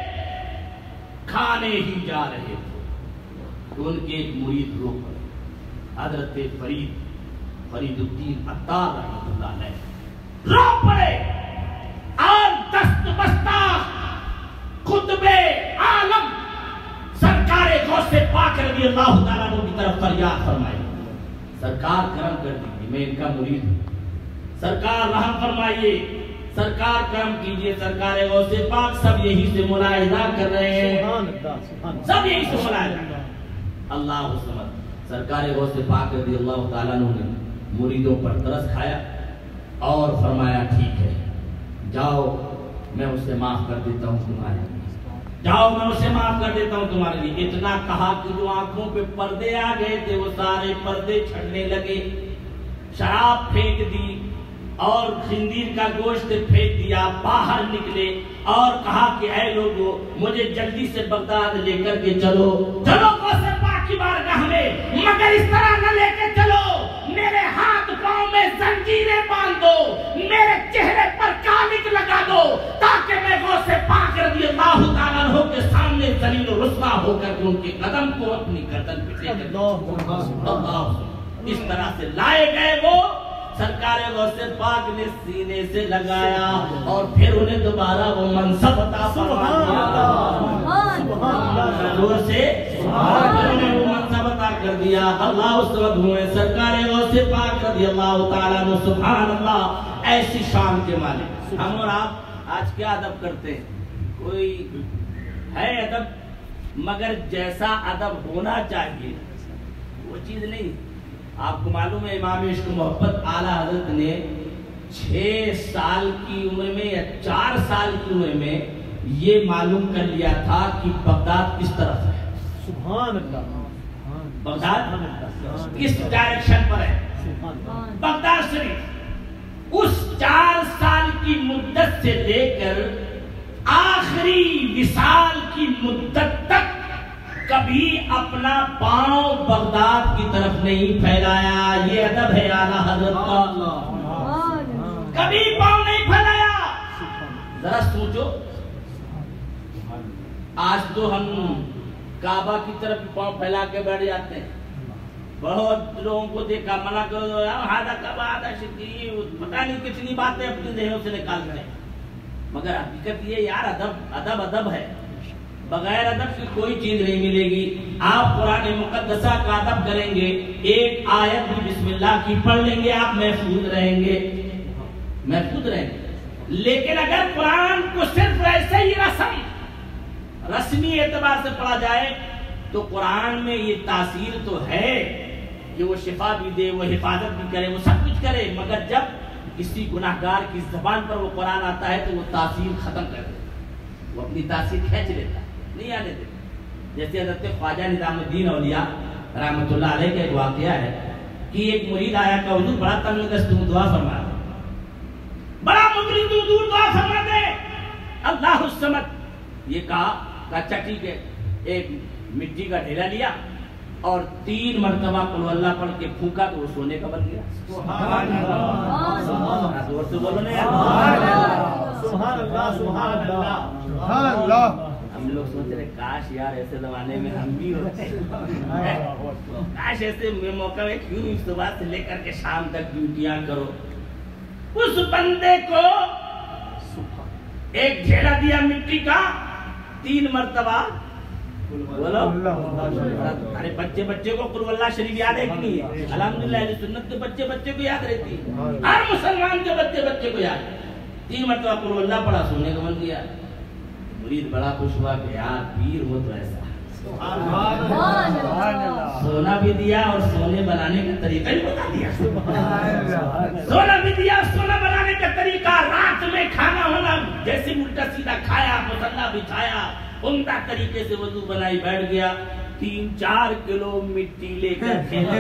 کھانے ہی جا رہے تھے تو ان کے ایک مرید رو پڑے. حضرت فرید فرید الدین عطار رحمۃ اللہ علیہ رو پڑے اور دست بستہ خطبے عالم سرکار غوث پاک رضی اللہ تعالیٰ عنہ کی طرف فریاد فرمائی, سرکار کرم کر دیجیے میں ان کا مرید ہوں, سرکار رحم فرمائیے, سرکار کرم کیجیے. سرکار غوث پاک سب یہی سے ملاحظہ کر رہے ہیں, سب یہی سے ملاحظہ. اللہ الصمد سرکار غوث پاک رضی اللہ تعالیٰ عنہ نے مریدوں پر ترس کھایا اور فرمایا ٹھیک ہے جاؤ میں اسے معاف کر دیتا ہوں تمہارے لیے, جاؤ میں اسے معاف کر دیتا ہوں تمہارے لیے. اتنا کہا کہ جو آنکھوں پہ پردے آ گئے تھے وہ سارے پردے چھڑنے لگے. شراب پھینک دی اور خنزیر کا گوشت پھینک دیا. باہر نکلے اور کہا کہ اے لوگو مجھے جلدی سے بغداد لے کر کے چلو, چلو غوث پاک کی بارگاہ میں, مگر اس طرح نہ لے کے چلو میرے ہاتھ پاؤں میں زنجیریں باندھ دو, میرے چہرے پر کالک لگا دو تاکہ میں غوث پاک رضی اللہ تعالیٰ عنہ کے سامنے ذلیل و رسوا ہو کر کے ان کے قدم کو اپنی گردن پہ ٹیک دوں. اس طرح سے لائے گئے وہ. سرکار غوث پاک نے سینے سے لگایا اور پھر انہیں دوبارہ وہ منصب عطا فرما دیا سے انہیں وہ منصب عطا کر دیا. اللہ الصمد ہوئے سرکار غوث پاک رضی اللہ تعالیٰ عنہ سبحان اللہ ایسی شان کے مالک. ہم اور آپ آج کیا ادب کرتے ہیں, کوئی ہے ادب مگر جیسا ادب ہونا چاہیے وہ چیز نہیں. آپ کو معلوم ہے امام عشق محبت اعلیٰ حضرت نے چھ سال کی عمر میں یا چار سال کی عمر میں یہ معلوم کر لیا تھا کہ بغداد کس طرف ہے. سبحان اللہ. بغداد کس ڈائریکشن پر ہے. بغداد شریف اس چار سال کی مدت سے لے کر آخری وصال کی مدت تک کبھی اپنا پاؤں بغداد کی طرف نہیں پھیلایا. یہ ادب ہے اعلیٰ حضرت کا, کبھی پاؤں نہیں پھیلایا. ذرا سوچو آج تو ہم کعبہ کی طرف پاؤں پھیلا کے بیٹھ جاتے ہیں. بہت لوگوں کو دیکھا منع کرو ہادہ کعبہ ہادہ شرکی پتہ نہیں کتنی باتیں اپنے ذہنوں سے نکالتے ہیں, مگر حقیقت یہ یار ادب ادب ادب ہے. بغیر ادب کی کوئی چیز نہیں ملے گی. آپ قرآن مقدسہ کا ادب کریں گے, ایک آیت بھی بسم اللہ کی پڑھ لیں گے, آپ محفوظ رہیں گے, محفوظ رہیں گے. لیکن اگر قرآن کو صرف ایسے ہی رسم رسمی اعتبار سے پڑھا جائے تو قرآن میں یہ تاثیر تو ہے کہ وہ شفا بھی دے، وہ حفاظت بھی کرے، وہ سب کچھ کرے، مگر جب کسی گناہگار کی زبان پر وہ قرآن آتا ہے تو وہ تاثیر ختم کر دیتا، وہ اپنی تاثیر کھینچ لیتا، نہیں آنے دیتا۔ جیسے حضرت خواجہ نظام الدین اولیاء رحمۃ اللہ علیہ کا ایک واقعہ ہے کہ ایک مرید آیا کہ حضور بڑا تنگ دست دعا فرما دے، بڑا مغرب دور دعا فرما دے، اللہ الصمد۔ یہ کہا کہ اچھا ٹھیک ہے، ایک مٹی کا ڈھیلا لیا اور تین مرتبہ قل اللہ پڑھ کے پھونکا تو وہ سونے کا بن گیا۔ سبحان اللہ، زور سے بولو نا، سبحان اللہ، سبحان اللہ، سبحان اللہ۔ ہم لوگ سوچ رہے کاش یار ایسے زمانے میں ہم بھی ہوتے، کاش ایسے موقع میں کیوں صبح سے لے کر کے شام تک ڈیوٹیاں کرو۔ اس بندے کو ایک ڈھیلا دیا مٹی کا، تین مرتبہ بولو، ارے بچے بچے کو قل اللہ شریف یاد ہے کہ نہیں ہے؟ الحمدللہ اہل سنت کے بچے بچے کو یاد رہتی ہے، ہر مسلمان کے بچے بچے کو یاد ہے۔ تین مرتبہ قل اللہ پڑھا، سونے کا بن گیا۔ مرید بڑا خوش ہوا کہ یار پیر ہو تو ایسا، سونا بھی دیا اور سونے بنانے کا طریقہ بھی بتا دیا، سونا بھی دیا، سونا بنانے کا طریقہ، رات میں کھانا ہونا جیسے الٹا سیدھا کھایا، مصلا بچھایا، عمدہ طریقے سے وضو بنائی، بیٹھ گیا، تین چار کلو مٹی لے کر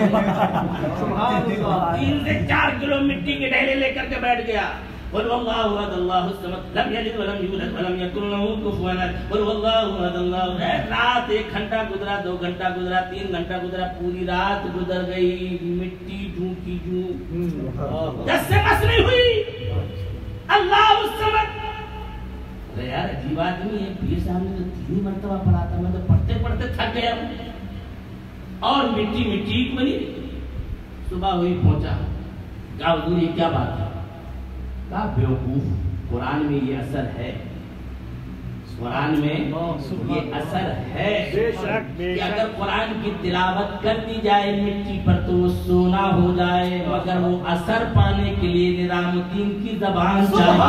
تین سے چار کلو مٹی کے ڈھیلے لے کر کے بیٹھ گیا۔ قل واللہ احد اللہ الصمد لم یلد ولم یولد ولم یکن لہ کفوا احد، قل واللہ احد اللہ۔ رات ایک گھنٹہ گزرا، دو گھنٹہ گزرا، تین گھنٹہ گزرا، پوری رات گزر گئی، مٹی جوں کی جوں، جس سے بس نہیں ہوئی۔ اللہ الصمد، ارے یار عجیب آدمی ہے، پیر صاحب نے تو تین مرتبہ پڑھا تھا، میں تو پڑھتے پڑھتے تھک گیا ہوں، اور مٹی مٹی بنی۔ صبح ہوئی، پہنچا، کہا حضور یہ کیا بات ہے؟ کہا بیوقوف، قرآن میں یہ اثر ہے، قرآن میں یہ اثر ہے کہ اگر قرآن کی تلاوت کر دی جائے مٹی پر تو وہ سونا ہو جائے، مگر وہ اثر پانے کے لیے نظام الدین کی زبان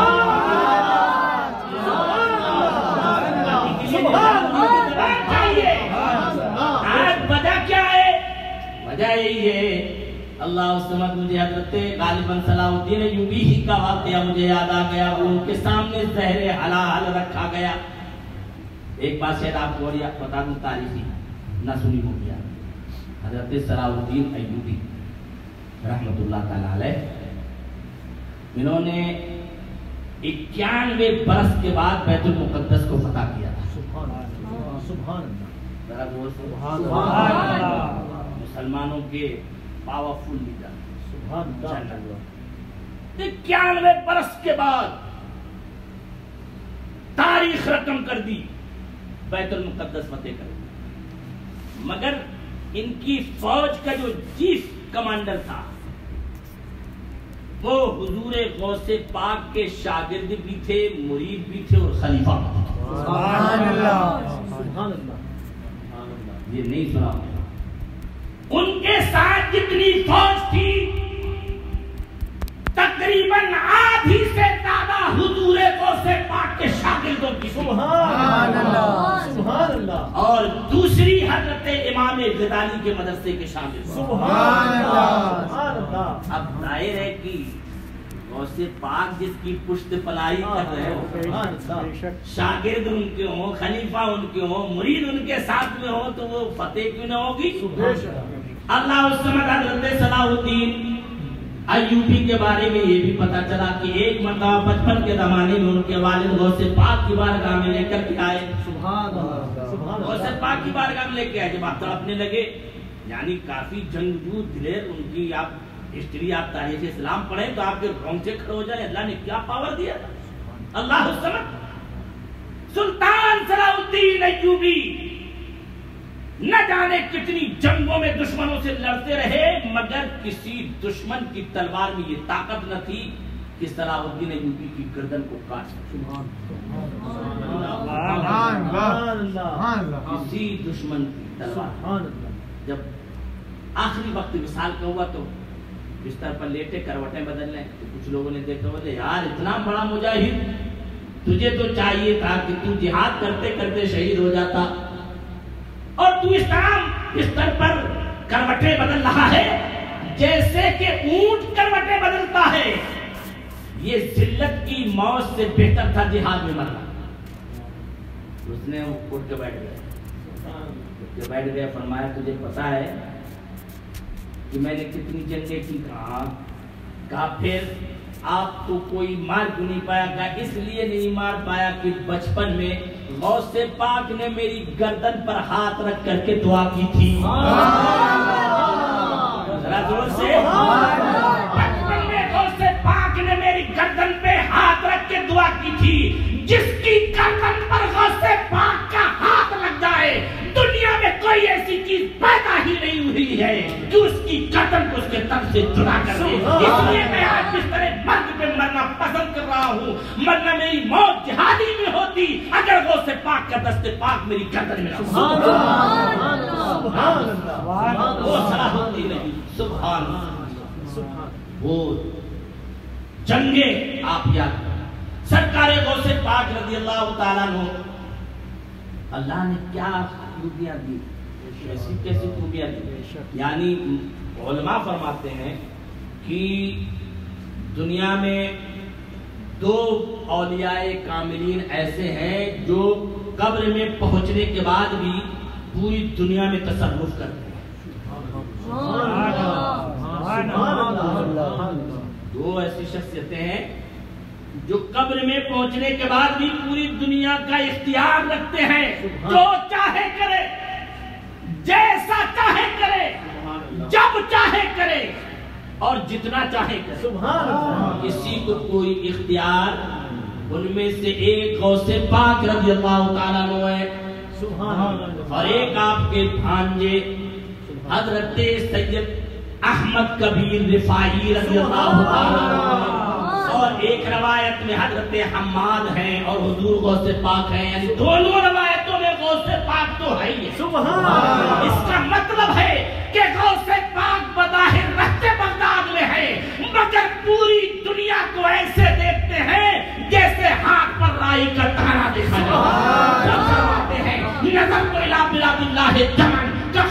چاہیے۔ آج وجہ کیا ہے؟ وجہ یہی ہے، اللہ الصمد۔ مجھے حضرت غالباً صلاح الدین ایوبی ہی کا واقعہ مجھے یاد آ گیا، ان کے سامنے زہر حلال رکھا گیا۔ ایک بات شاید آپ کو بتا دوں، تاریخی نہ سنی ہو گیا، حضرت صلاح الدین ایوبی رحمت اللہ تعالی علیہ، انہوں نے اکیانوے برس کے بعد بیت المقدس کو فتح کیا تھا۔ سبحان اللہ، مسلمانوں کے پاورفل لیڈر، اکیانوے برس کے بعد تاریخ رقم کر دی، بیت المقدس فتح کر دی، مگر ان کی فوج کا جو چیف کمانڈر تھا وہ حضور غوث پاک کے شاگرد بھی تھے، مرید بھی تھے اور خلیفہ بھی تھے۔ سبحان اللہ، سبحان اللہ، یہ نہیں سنا، ان کے ساتھ جتنی فوج تھی تقریباً آدھی سے زیادہ حضور غوث پاک کے شاگردوں کی، سبحان اللہ، سبحان اللہ، اور دوسری حضرت امام غزالی کے مدرسے کے شاگرد، سبحان اللہ، سبحان اللہ۔ اب ظاہر ہے کہ غوث پاک جس کی پشت پناہی کر رہے ہو، شاگرد ان کے ہوں، خلیفہ ان کے ہوں، مرید ان کے ساتھ میں ہوں، تو وہ فتح کیوں نہ ہوگی؟ اللہ الصمد۔ حضرت صلاح الدین ایوبی کے بارے میں یہ بھی پتا چلا کہ ایک مرتبہ بچپن کے زمانے میں ان کے والد غوث پاک کی بارگاہ میں لے کر کے آئے، سبحان اللہ، غوث پاک کی بارگاہ میں لے کے آئے، جب آپ تڑپنے لگے، یعنی کافی جنگجو دلیر ان کی آپ ہسٹری، آپ تاریخ اسلام پڑھیں تو آپ کے رونگٹے کھڑے ہو جائیں، اللہ نے کیا پاور دیا تھا۔ اللہ الصمد۔ سلطان صلاح الدین ایوبی نہ جانے کتنی جنگوں میں دشمنوں سے لڑتے رہے، مگر کسی دشمن کی تلوار میں یہ طاقت نہ تھی کہ صلاح الدین ایوبی کی گردن کو کاٹ سکے۔ کسی دشمن کی تلوار۔ جب آخری وقت وصال کا ہوا تو بستر پر لیٹے کروٹیں بدل لیں. تو کچھ لوگوں نے دیکھا بولے یار اتنا بڑا مجاہد تجھے تو چاہیے تھا کہ تو جہاد کرتے کرتے شہید ہو جاتا اور تو اس طرح بستر پر کروٹیں بدل رہا ہے جیسے کہ اونٹ کروٹیں بدلتا ہے. یہ ذلت کی موت سے بہتر تھا جہاد میں مرنا. اس نے اٹھ کے بیٹھ گیا اٹھ کے بیٹھ گیا فرمایا تجھے پتا ہے کہ میں نے کتنی جنگیں کی. کہا کہا پھر آپ کو کوئی مار کیوں نہیں پایا؟ کہا اس لیے نہیں مار پایا کہ بچپن میں غوث پاک نے میری گردن پر ہاتھ رکھ کر کے دعا کی تھی. ذرا زور سے. بچپن میں غوث پاک نے میری گردن پہ ہاتھ رکھ کے دعا کی تھی. جس کی گردن پر غوث پاک کا ہاتھ لگ جائے دنیا میں کوئی ایسی چیز پیدا ہی نہیں ہوئی ہے کہ اس کی گردن کو اس کے تن سے جدا کر دے. اس لیے میں آج اس طرح مرد پہ مرنا پسند کر رہا ہوں. مرنا میری موت جہادی میں ہوتی اگر غوث پاک کا دست پاک میری گردن میں نہ ہوتا. وہ صلاح ہوتی نہیں. سبحان اللہ. وہ جنگیں آپ یاد کریں. سرکار غوث پاک رضی اللہ تعالیٰ عنہ اللہ نے کیا خوبیاں دی, کیسی کیسی خوبیاں دی. یعنی علماء فرماتے ہیں کہ دنیا میں دو اولیاء کاملین ایسے ہیں جو قبر میں پہنچنے کے بعد بھی پوری دنیا میں تصرف کرتے ہیں. دو ایسی شخصیتیں ہیں جو قبر میں پہنچنے کے بعد بھی پوری دنیا کا اختیار رکھتے ہیں. جو چاہے کرے, جیسا چاہے کرے, جب چاہے کرے اور جتنا چاہے کرے. کسی کو کوئی اختیار ان میں سے ایک غوث پاک رضی اللہ تعالیٰ عنہ ہے اور ایک آپ کے بھانجے حضرت سید احمد کبیر رفاعی رضی اللہ تعالیٰ عنہ اور ایک روایت میں حضرت حماد ہیں اور حضور غوث پاک ہیں. یعنی دونوں روایتوں میں غوث پاک تو ہے ہی. اس کا مطلب ہے کہ غوث پاک بظاہر رہتے بغداد میں ہے مگر پوری دنیا کو ایسے دیکھتے ہیں جیسے ہاتھ پر رائی کا تارا دیکھا جاتا ہے. نظر کو الہ بلاد اللہ جمن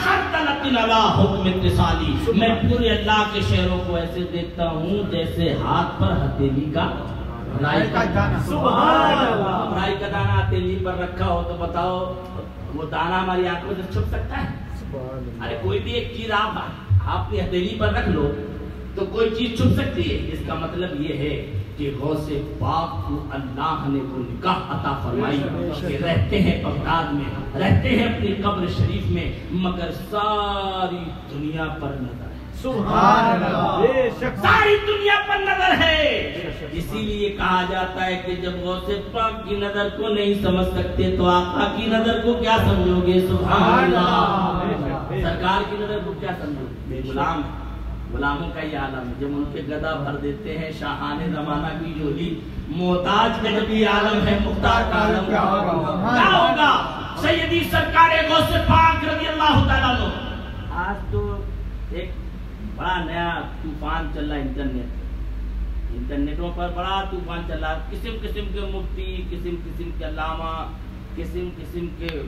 حکم اتصالی. میں پورے اللہ کے شہروں کو ایسے دیکھتا ہوں جیسے ہاتھ پر ہتھیلی کا رائی کا دانا. رائی کا دانا ہتھیلی پر رکھا ہو تو بتاؤ وہ دانا ہماری آنکھوں سے چھپ سکتا ہے؟ ارے کوئی بھی ایک چیز آپ آپ کی ہتھیلی پر رکھ لو تو کوئی چیز چھپ سکتی ہے. اس کا مطلب یہ ہے کہ غوث پاک کو اللہ نے وہ نگاہ عطا فرمائی کہ رہتے ہیں بغداد میں, رہتے ہیں اپنی قبر شریف میں مگر ساری دنیا پر نظر ہے. سبحان اللہ. ساری دنیا پر نظر ہے. اسی لیے کہا جاتا ہے کہ جب غوث پاک کی نظر کو نہیں سمجھ سکتے تو آقا کی نظر کو کیا سمجھو گے؟ سبحان اللہ. سرکار کی نظر کو کیا سمجھو گے؟ غلام غلاموں کا یہ عالم ہے. جب ان پہ گدا بھر دیتے ہیں شاہان زمانہ کی جولی, محتاج کا جب یہ عالم ہے مختار کا عالم کیا ہوگا؟ سیدی سرکار غوث پاک رضی اللہ تعالیٰ عنہ. آج تو ایک بڑا نیا طوفان چل رہا ہے انٹرنیٹ انٹرنیٹوں پر بڑا طوفان چل رہا ہے. قسم قسم کے مفتی, قسم قسم کے علامہ, قسم قسم کے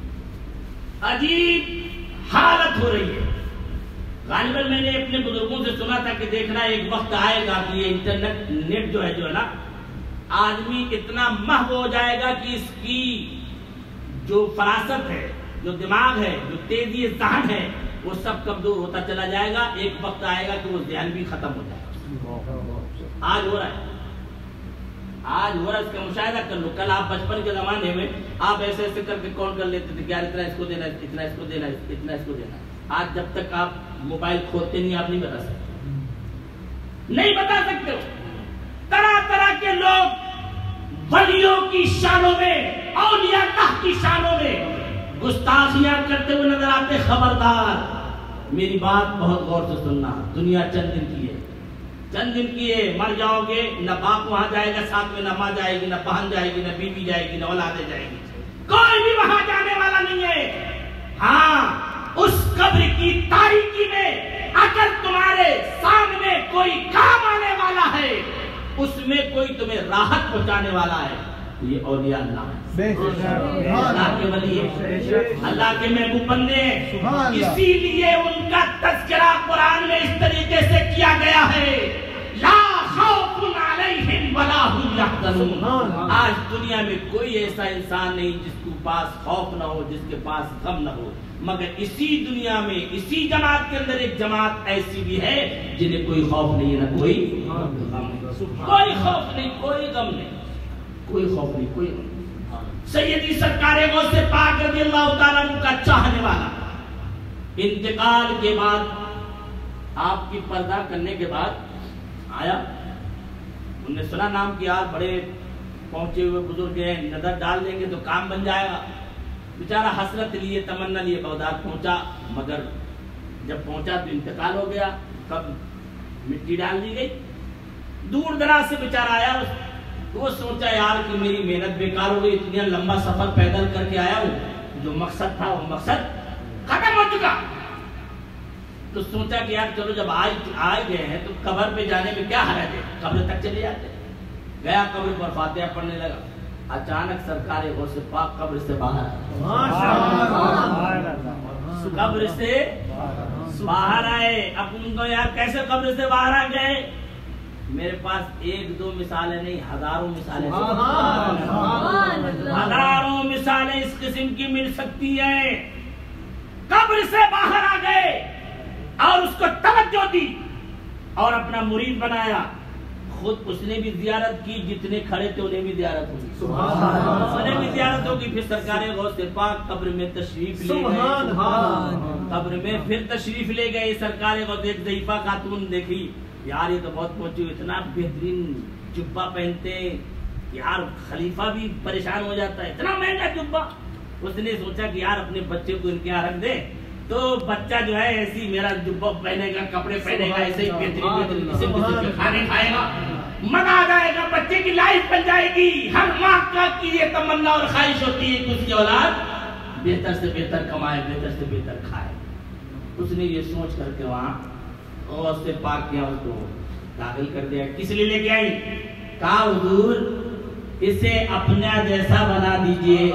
عجیب حالت ہو رہی ہے. غالباً میں نے اپنے بزرگوں سے سنا تھا کہ دیکھنا ایک وقت آئے گا کہ یہ انٹرنیٹ نیٹ جو ہے جو ہے نا آدمی اتنا محو ہو جائے گا کہ اس کی جو فراست ہے, جو دماغ ہے, جو تیزی ذہن ہے وہ سب کمزور ہوتا چلا جائے گا. ایک وقت آئے گا کہ وہ ذہن بھی ختم ہو جائے گا. آج ہو رہا ہے, آج ہو رہا ہے. اس کا مشاہدہ کر لو. کل آپ بچپن کے زمانے میں آپ ایسے ایسے کر کے کال کر لیتے تھے کہ یار اتنا اس کو دینا, اتنا اس کو دینا, اتنا اس کو دینا. آج جب تک آپ موبائل کھولتے نہیں آپ نہیں بتا سکتے, نہیں بتا سکتے ہو. طرح طرح کے لوگ ولیوں کی شانوں میں, اولیاء اللہ کی شانوں میں گستاخیاں کرتے ہوئے نظر آتے. خبردار, میری بات بہت غور سے سننا. دنیا چند دن کی ہے, چند دن کی ہے. مر جاؤ گے, نہ باپ وہاں جائے گا ساتھ میں, نہ ماں جائے گی, نہ بہن جائے گی, نہ بیوی جائے گی, نہ اولادیں جائے گی. کوئی بھی وہاں جانے والا نہیں ہے. ہاں اس قبر کی تاریکی میں اگر تمہارے سامنے اس میں کوئی تمہیں راحت پہنچانے والا ہے، یہ اولیاء اللہ ہے، اللہ کے ولی ہیں، اللہ کے محبوب بندے ہیں۔ اسی لیے ان کا تذکرہ قرآن میں اس طریقے سے کیا گیا ہے، لا خوف علیہم ولا هم یحزنون۔ آج دنیا میں کوئی ایسا انسان نہیں جس کے پاس خوف نہ ہو، جس کے پاس غم نہ ہو، مگر اسی دنیا میں اسی جماعت کے اندر ایک جماعت ایسی بھی ہے جنہیں کوئی خوف نہیں ہے، نہ کوئی غم نہیں، کوئی خوف نہیں، کوئی غم نہیں، کوئی خوف نہیں، کوئی غم نہیں۔ سیدی سرکار غوث پاک رضی اللہ تعالیٰ عنہ کا چاہنے والا انتقال کے بعد، آپ کی پردہ کرنے کے بعد آیا، انہوں نے سنا نام کیا بڑے پہنچے ہوئے بزرگ ہیں، نظر ڈال دیں گے تو کام بن جائے گا، بیچارہ حسرت لیے تمنا لیے بغداد پہنچا، مگر جب پہنچا تو انتقال ہو گیا، کب مٹی ڈال دی گئی، دور دراز سے بیچارہ آیا، وہ سوچا یار کہ میری محنت بیکار ہو گئی، اتنا لمبا سفر پیدل کر کے آیا ہوں، جو مقصد تھا وہ مقصد ختم ہو چکا، تو سوچا کہ یار چلو جب آئے گئے ہیں تو قبر پہ جانے میں کیا حرج ہے، قبر تک چلے جاتے، گیا قبر پر فاتحہ پڑھنے لگا، اچانک سرکار غوث پاک قبر سے باہر آئے، قبر سے باہر آئے، اب ان کو یار کیسے قبر سے باہر آ گئے، میرے پاس ایک دو مثالیں نہیں، ہزاروں مثالیں، ہزاروں مثالیں اس قسم کی مل سکتی ہیں، قبر سے باہر آ گئے اور اس کو توجہ دی اور اپنا مرید بنایا، خود اس نے بھی زیارت کی، جتنے کھڑے تھے انہیں بھی زیارت ہوگی، انہیں بھی زیارت ہوگی، پھر سرکار غوث پاک قبر میں تشریف لے گئے، قبر میں پھر تشریف لے گئے سرکار غوث، ایک ضعیفہ خاتون دیکھی، یار یہ تو بہت پہنچی ہوئی، اتنا بہترین جبہ پہنتے ہیں، یار خلیفہ بھی پریشان ہو جاتا ہے، اتنا مہنگا جبہ، اس نے سوچا کہ یار اپنے بچے کو ان کے یہاں رکھ دے، تو بچہ جو ہے ایسی میرا جبہ پہنے گا، کپڑے پہنے گا، ایسے ہی بہترین بہترین قسم قسم کے کھانے کھائے گا، مزہ آ جائے گا، بچے کی لائف بن جائے گی، ہر ماں کا کی یہ تمنا اور خواہش ہوتی ہے کہ اس کی اولاد بہتر سے بہتر کمائے، بہتر سے بہتر کھائے، اس نے یہ سوچ کر کے وہاں اور اس سے پاک کیا، اس کو داخل کر دیا، کس لیے لے کے آئی، کہا حضور اسے اپنا جیسا بنا دیجئے،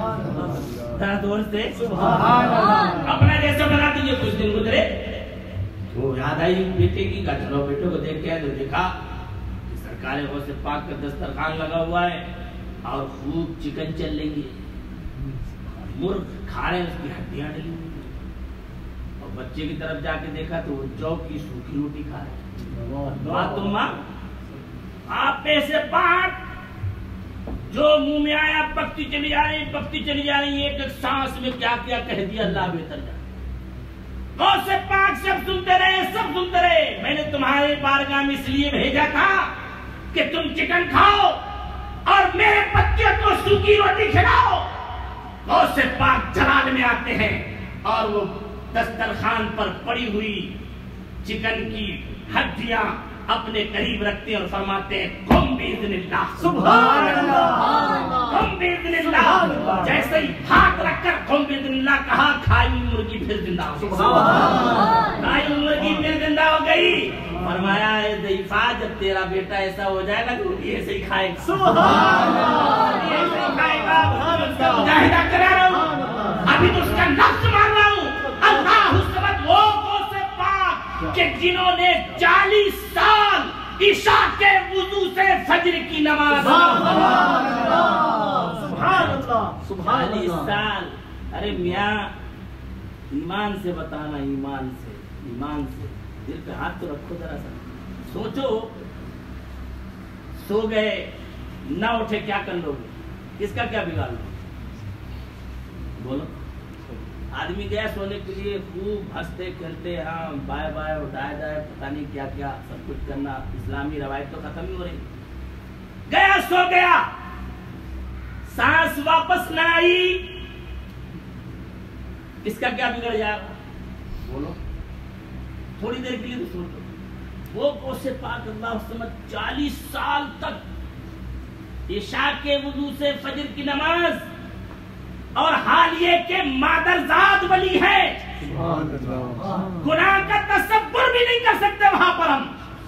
اپنا جیسا بنا دیجئے، کچھ دن گزرے وہ یاد آئی بیٹے کی، کہا چلو بیٹے کو دیکھ کے، تو دیکھا کہ سرکار غوث پاک کا دسترخوان لگا ہوا ہے اور خوب چکن چل رہی ہے، مرغ کھا رہے ہیں، اس کی ہڈیاں ڈلی ہوئی، بچے کی طرف جا کے دیکھا تو وہ جو کی سوکھی روٹی کھا رہے ہیں، آپ میں سے بات جو منہ میں آیا پکتی چلی جا رہی، پکتی چلی جا رہی، ایک ایک سانس میں کیا کیا کہہ دیا اللہ بہتر جانے، غوث پاک سب سنتے رہے، سب سنتے رہے، میں نے تمہارے بارگاہ میں اس لیے بھیجا تھا کہ تم چکن کھاؤ اور میرے بچے کو سوکھی روٹی کھلاؤ۔ غوث پاک جلال میں آتے ہیں اور وہ دسترخوان پر پڑی ہوئی چکن کی ہڈیاں اپنے قریب رکھتے ہیں اور فرماتے ہیں قم باذن اللہ، سبحان اللہ، قم باذن اللہ، جیسے ہی ہاتھ رکھ کر قم باذن اللہ کہا، کھائی ہوئی مرغی پھر زندہ ہو گئی، کھائی ہوئی مرغی پھر زندہ ہو گئی، فرمایا اے ضعیفہ جب تیرا بیٹا ایسا ہو جائے گا تو یہ ایسے ہی کھائے گا، سبحان اللہ، یہ ایسے ہی کھائے گا، اس کا مجاہدہ کرا رہا ہوں، ابھی تو اس کا نفس مار رہا ہوں، اللہ الصمد، وہ غوث پاک کہ جنہوں نے چالیس سال عشاء کے وضو سے فجر کی نماز، سبحان اللہ، چالیس سال، ارے میاں ایمان سے بتانا، ایمان سے، ایمان سے، دل پہ ہاتھ تو رکھو ذرا سا، سوچو سو گئے نہ اٹھے کیا کر لو گے، اس کا کیا بگاڑ لو، بولو، آدمی گیا سونے کے لیے، خوب ہنستے کھیلتے، ہاں بائے بائے اٹھائے جائے، پتہ نہیں کیا کیا سب کچھ کرنا، اسلامی روایت تو ختم ہی ہو رہی، گیا سو گیا، سانس واپس نہ آئی، اس کا کیا بگڑ جائے گا، بولو، تھوڑی دیر کے لیے تو سوچو، وہ غوث پاک اللہ سمجھ چالیس سال تک عشاء کے وضو سے فجر کی نماز، اور حال یہ کہ مادرزاد ولی ہے، گناہ کا تصور بھی نہیں کر سکتے وہاں پر ہم،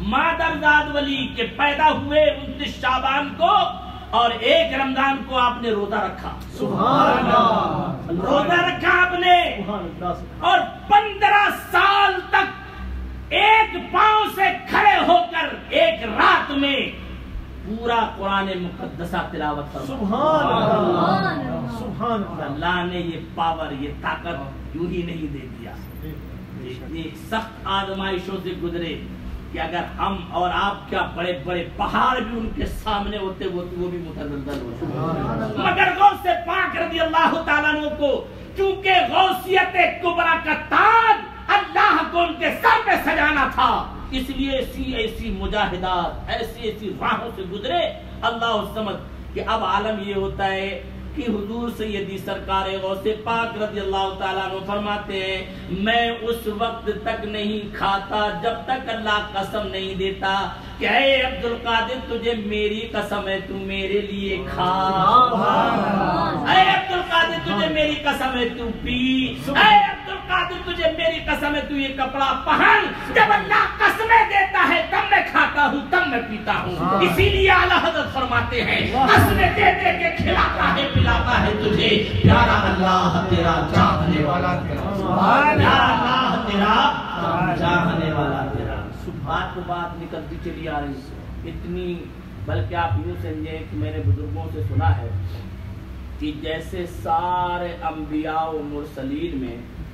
مادرزاد ولی کے پیدا ہوئے انتیس شعبان کو اور ایک رمضان کو آپ نے روزہ رکھا. سبحان اللہ. روزہ رکھا آپ نے اور پندرہ سال تک ایک پاؤں سے کھڑے ہو کر ایک رات میں پورا قرآن مقدسہ تلاوت کرا. سبحان اللہ. سبحان اللہ. اللہ نے یہ پاور یہ طاقت یوں ہی نہیں دے دیا. اتنی سخت آزمائشوں سے گزرے کہ اگر ہم اور آپ کیا بڑے بڑے پہاڑ بھی ان کے سامنے ہوتے وہ وہ بھی متزلزل ہوتے. مگر غوث پاک رضی اللہ تعالیٰ عنہ کو چونکہ غوثیت کبریٰ کا تاج اللہ کو ان کے سر پہ سجانا تھا، اس لیے ایسی ایسی مجاہدات ایسی ایسی راہوں سے گزرے. اللہ سمجھ کہ اب عالم یہ ہوتا ہے کہ حضور سیدی سرکار غوث پاک رضی اللہ تعالیٰ عنہ فرماتے ہیں میں اس وقت تک نہیں کھاتا جب تک اللہ قسم نہیں دیتا کہ اے عبد القادر تجھے میری قسم ہے تو میرے لیے کھا. اے عبد القادر تجھے میری قسم ہے تو پی. اے عبد القادر تجھے میری قسم ہے تو یہ کپڑا پہن. جب اللہ قسمیں دیتا ہے تب میں کھاتا ہوں تب میں پیتا ہوں. اسی لیے اعلیٰ حضرت فرماتے ہیں قسمیں دے دے کے کھلاتا ہے پلاتا ہے تجھے پیارا اللہ تیرا چاہنے والا تیرا. پیارا اللہ تیرا چاہنے والا تیرا. بات کو بات نکلتی چلی آ رہی اتنی، بلکہ آپ یوں سمجھیں کہ میں نے بزرگوں سے سنا ہے کہ جیسے سارے انبیاء و مرسلین میں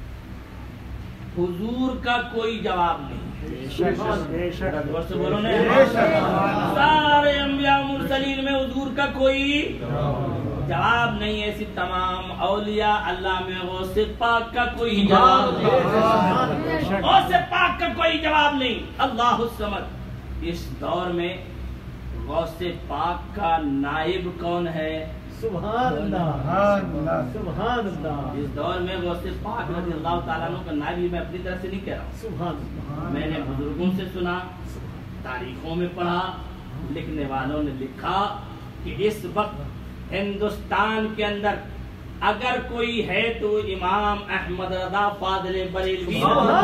حضور کا کوئی جواب نہیں. بولو نا، سارے انبیاء و مرسلین میں حضور کا کوئی جواب نہیں. ایسی تمام اولیاء اللہ میں غوث پاک کا کوئی جواب نہیں. غوث پاک کا کوئی جواب نہیں. اللہ الصمد. اس دور میں غوث پاک کا نائب کون ہے؟ سبحان اللہ. سبحان اللہ. اس دور میں غوث پاک رضی اللہ تعالیٰ عنہ کا نائب میں اپنی طرف سے نہیں کہہ رہا ہوں. سبحان اللہ. میں نے بزرگوں سے سنا، تاریخوں میں پڑھا، لکھنے والوں نے لکھا کہ اس وقت ہندوستان کے اندر اگر کوئی ہے تو امام احمد رضا فاضل بریلوی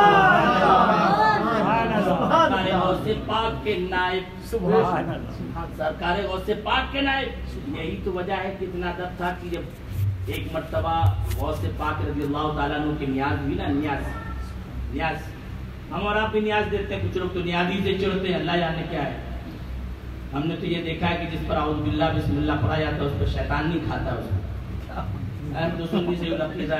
سرکار غوث پاک کے نائب. سرکار غوث پاک کے نائب. یہی تو وجہ ہے کہ اتنا ادب تھا کہ جب ایک مرتبہ غوث پاک رضی اللہ تعالیٰ عنہ کی نیاز ہوئی نا، نیاز نیاز ہم اور آپ بھی نیاز دیتے ہیں. کچھ لوگ تو نیازی سے چڑھتے ہیں، اللہ جانے کیا ہے. ہم نے تو یہ دیکھا ہے کہ جس پر اعوذ باللہ بسم اللہ پڑھا جاتا ہے اس پر شیطان نہیں کھاتا. اس کو سے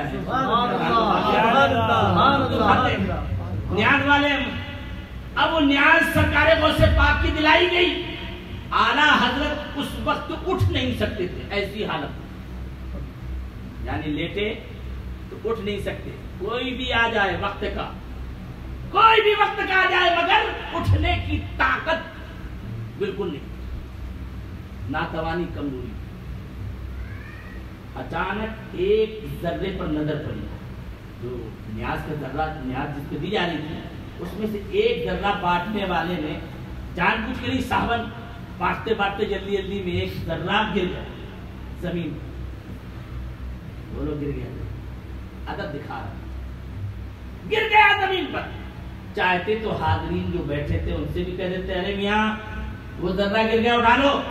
نیاز والے اب وہ نیاز سرکار غوث پاک کی دلائی گئی. اعلیٰ حضرت اس وقت اٹھ نہیں سکتے تھے، ایسی حالت یعنی لیٹے تو اٹھ نہیں سکتے. کوئی بھی آ جائے وقت کا، کوئی بھی وقت کا آ جائے مگر اٹھنے کی طاقت بالکل نہیں. ناتوانی کمزوری. اچانک ایک ذرے پر نظر پڑی جو نیاز کا ذرہ نیاز جس کو دی جا رہی تھی اس میں سے ایک ذرہ بانٹنے والے نے جان بوجھ کے صاحبن بانٹتے بانٹتے جلدی جلدی میں ایک ذرہ گر گیا زمین. بولو گر گیا. ادب دکھا رہا گر گیا زمین پر. چاہتے تو حاضرین جو بیٹھے تھے ان سے بھی کہہ دیتے ارے میاں وہ ذرہ گر گیا اٹھا لو.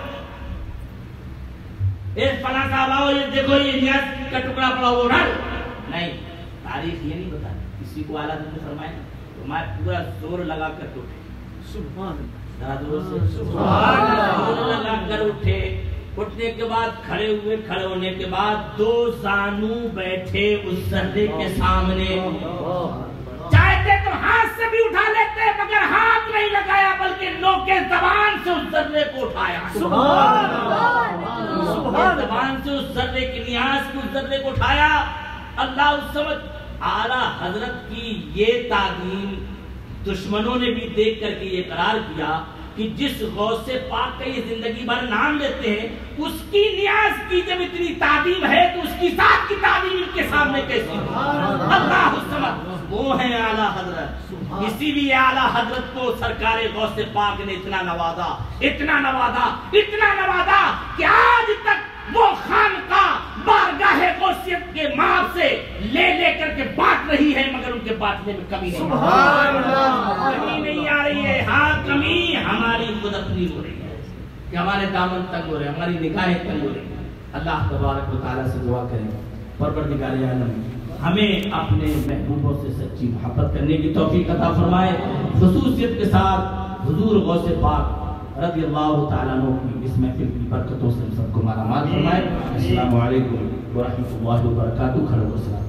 ایک فلاں صاحب آؤ یہ دیکھو یہ نیاز کا ٹکڑا پڑا وہ اٹھا لو. نہیں، تاریخ یہ نہیں بتا کسی کو اعلیٰ حضرت نے فرمایا تو میں پورا زور لگا کر کے اٹھے. سبحان اللہ. زور لگا کر اٹھے. اٹھنے کے بعد کھڑے ہوئے. کھڑے ہونے کے بعد دو زانو بیٹھے اس ذرے کے سامنے. چاہتے تو ہاتھ سے بھی اٹھا لیتے مگر ہاتھ نہیں لگایا بلکہ نوکے زبان سے اس ذرے کو اٹھایا. سبحان اللہ. زبان سے اس ذرے کی نیاز کو اس ذرے کو اٹھایا. اللہ اس سمجھ اعلیٰ حضرت کی یہ تعظیم دشمنوں نے بھی دیکھ کر کے یہ قرار کیا کہ جس غوث پاک کا یہ زندگی بھر نام لیتے ہیں اس کی نیاز کی جب اتنی تعظیم ہے تو اس کی ذات کی تعظیم ان کے سامنے کیسی ہے. اللہ سمجھ وہ ہے اعلیٰ حضرت. اسی لیے اعلیٰ حضرت کو سرکار غوث پاک نے اتنا نوازا اتنا نوازا اتنا نوازا کہ آج تک وہ خانقاہ بارگاہ بارگاہ غوثیت کے ماپ سے لے لے کر کے بانٹ رہی ہے، مگر ان کے بانٹنے میں کمی نہیں سبحان اللہ، کمی نہیں آ رہی ہے۔ ہاں کمی ہماری خود اپنی ہو رہی ہے کہ ہمارے دامن تنگ ہو رہے ہیں، ہماری نگاہیں تنگ ہو رہی ہیں۔ اللہ تبارک و تعالیٰ سے دعا کریں پروردگار عالم ہمیں اپنے محبوبوں سے سچی محبت کرنے کی توفیق عطا فرمائے، خصوصیت کے ساتھ حضور غوث پاک رضی اللہ تعالیٰ عنہ کی اس محفل کی برکتوں سے ہم سب کو مالا مال فرمائے۔ السلام علیکم ورحمۃ اللہ وبرکاتہ۔ کھڑے ہو سلام۔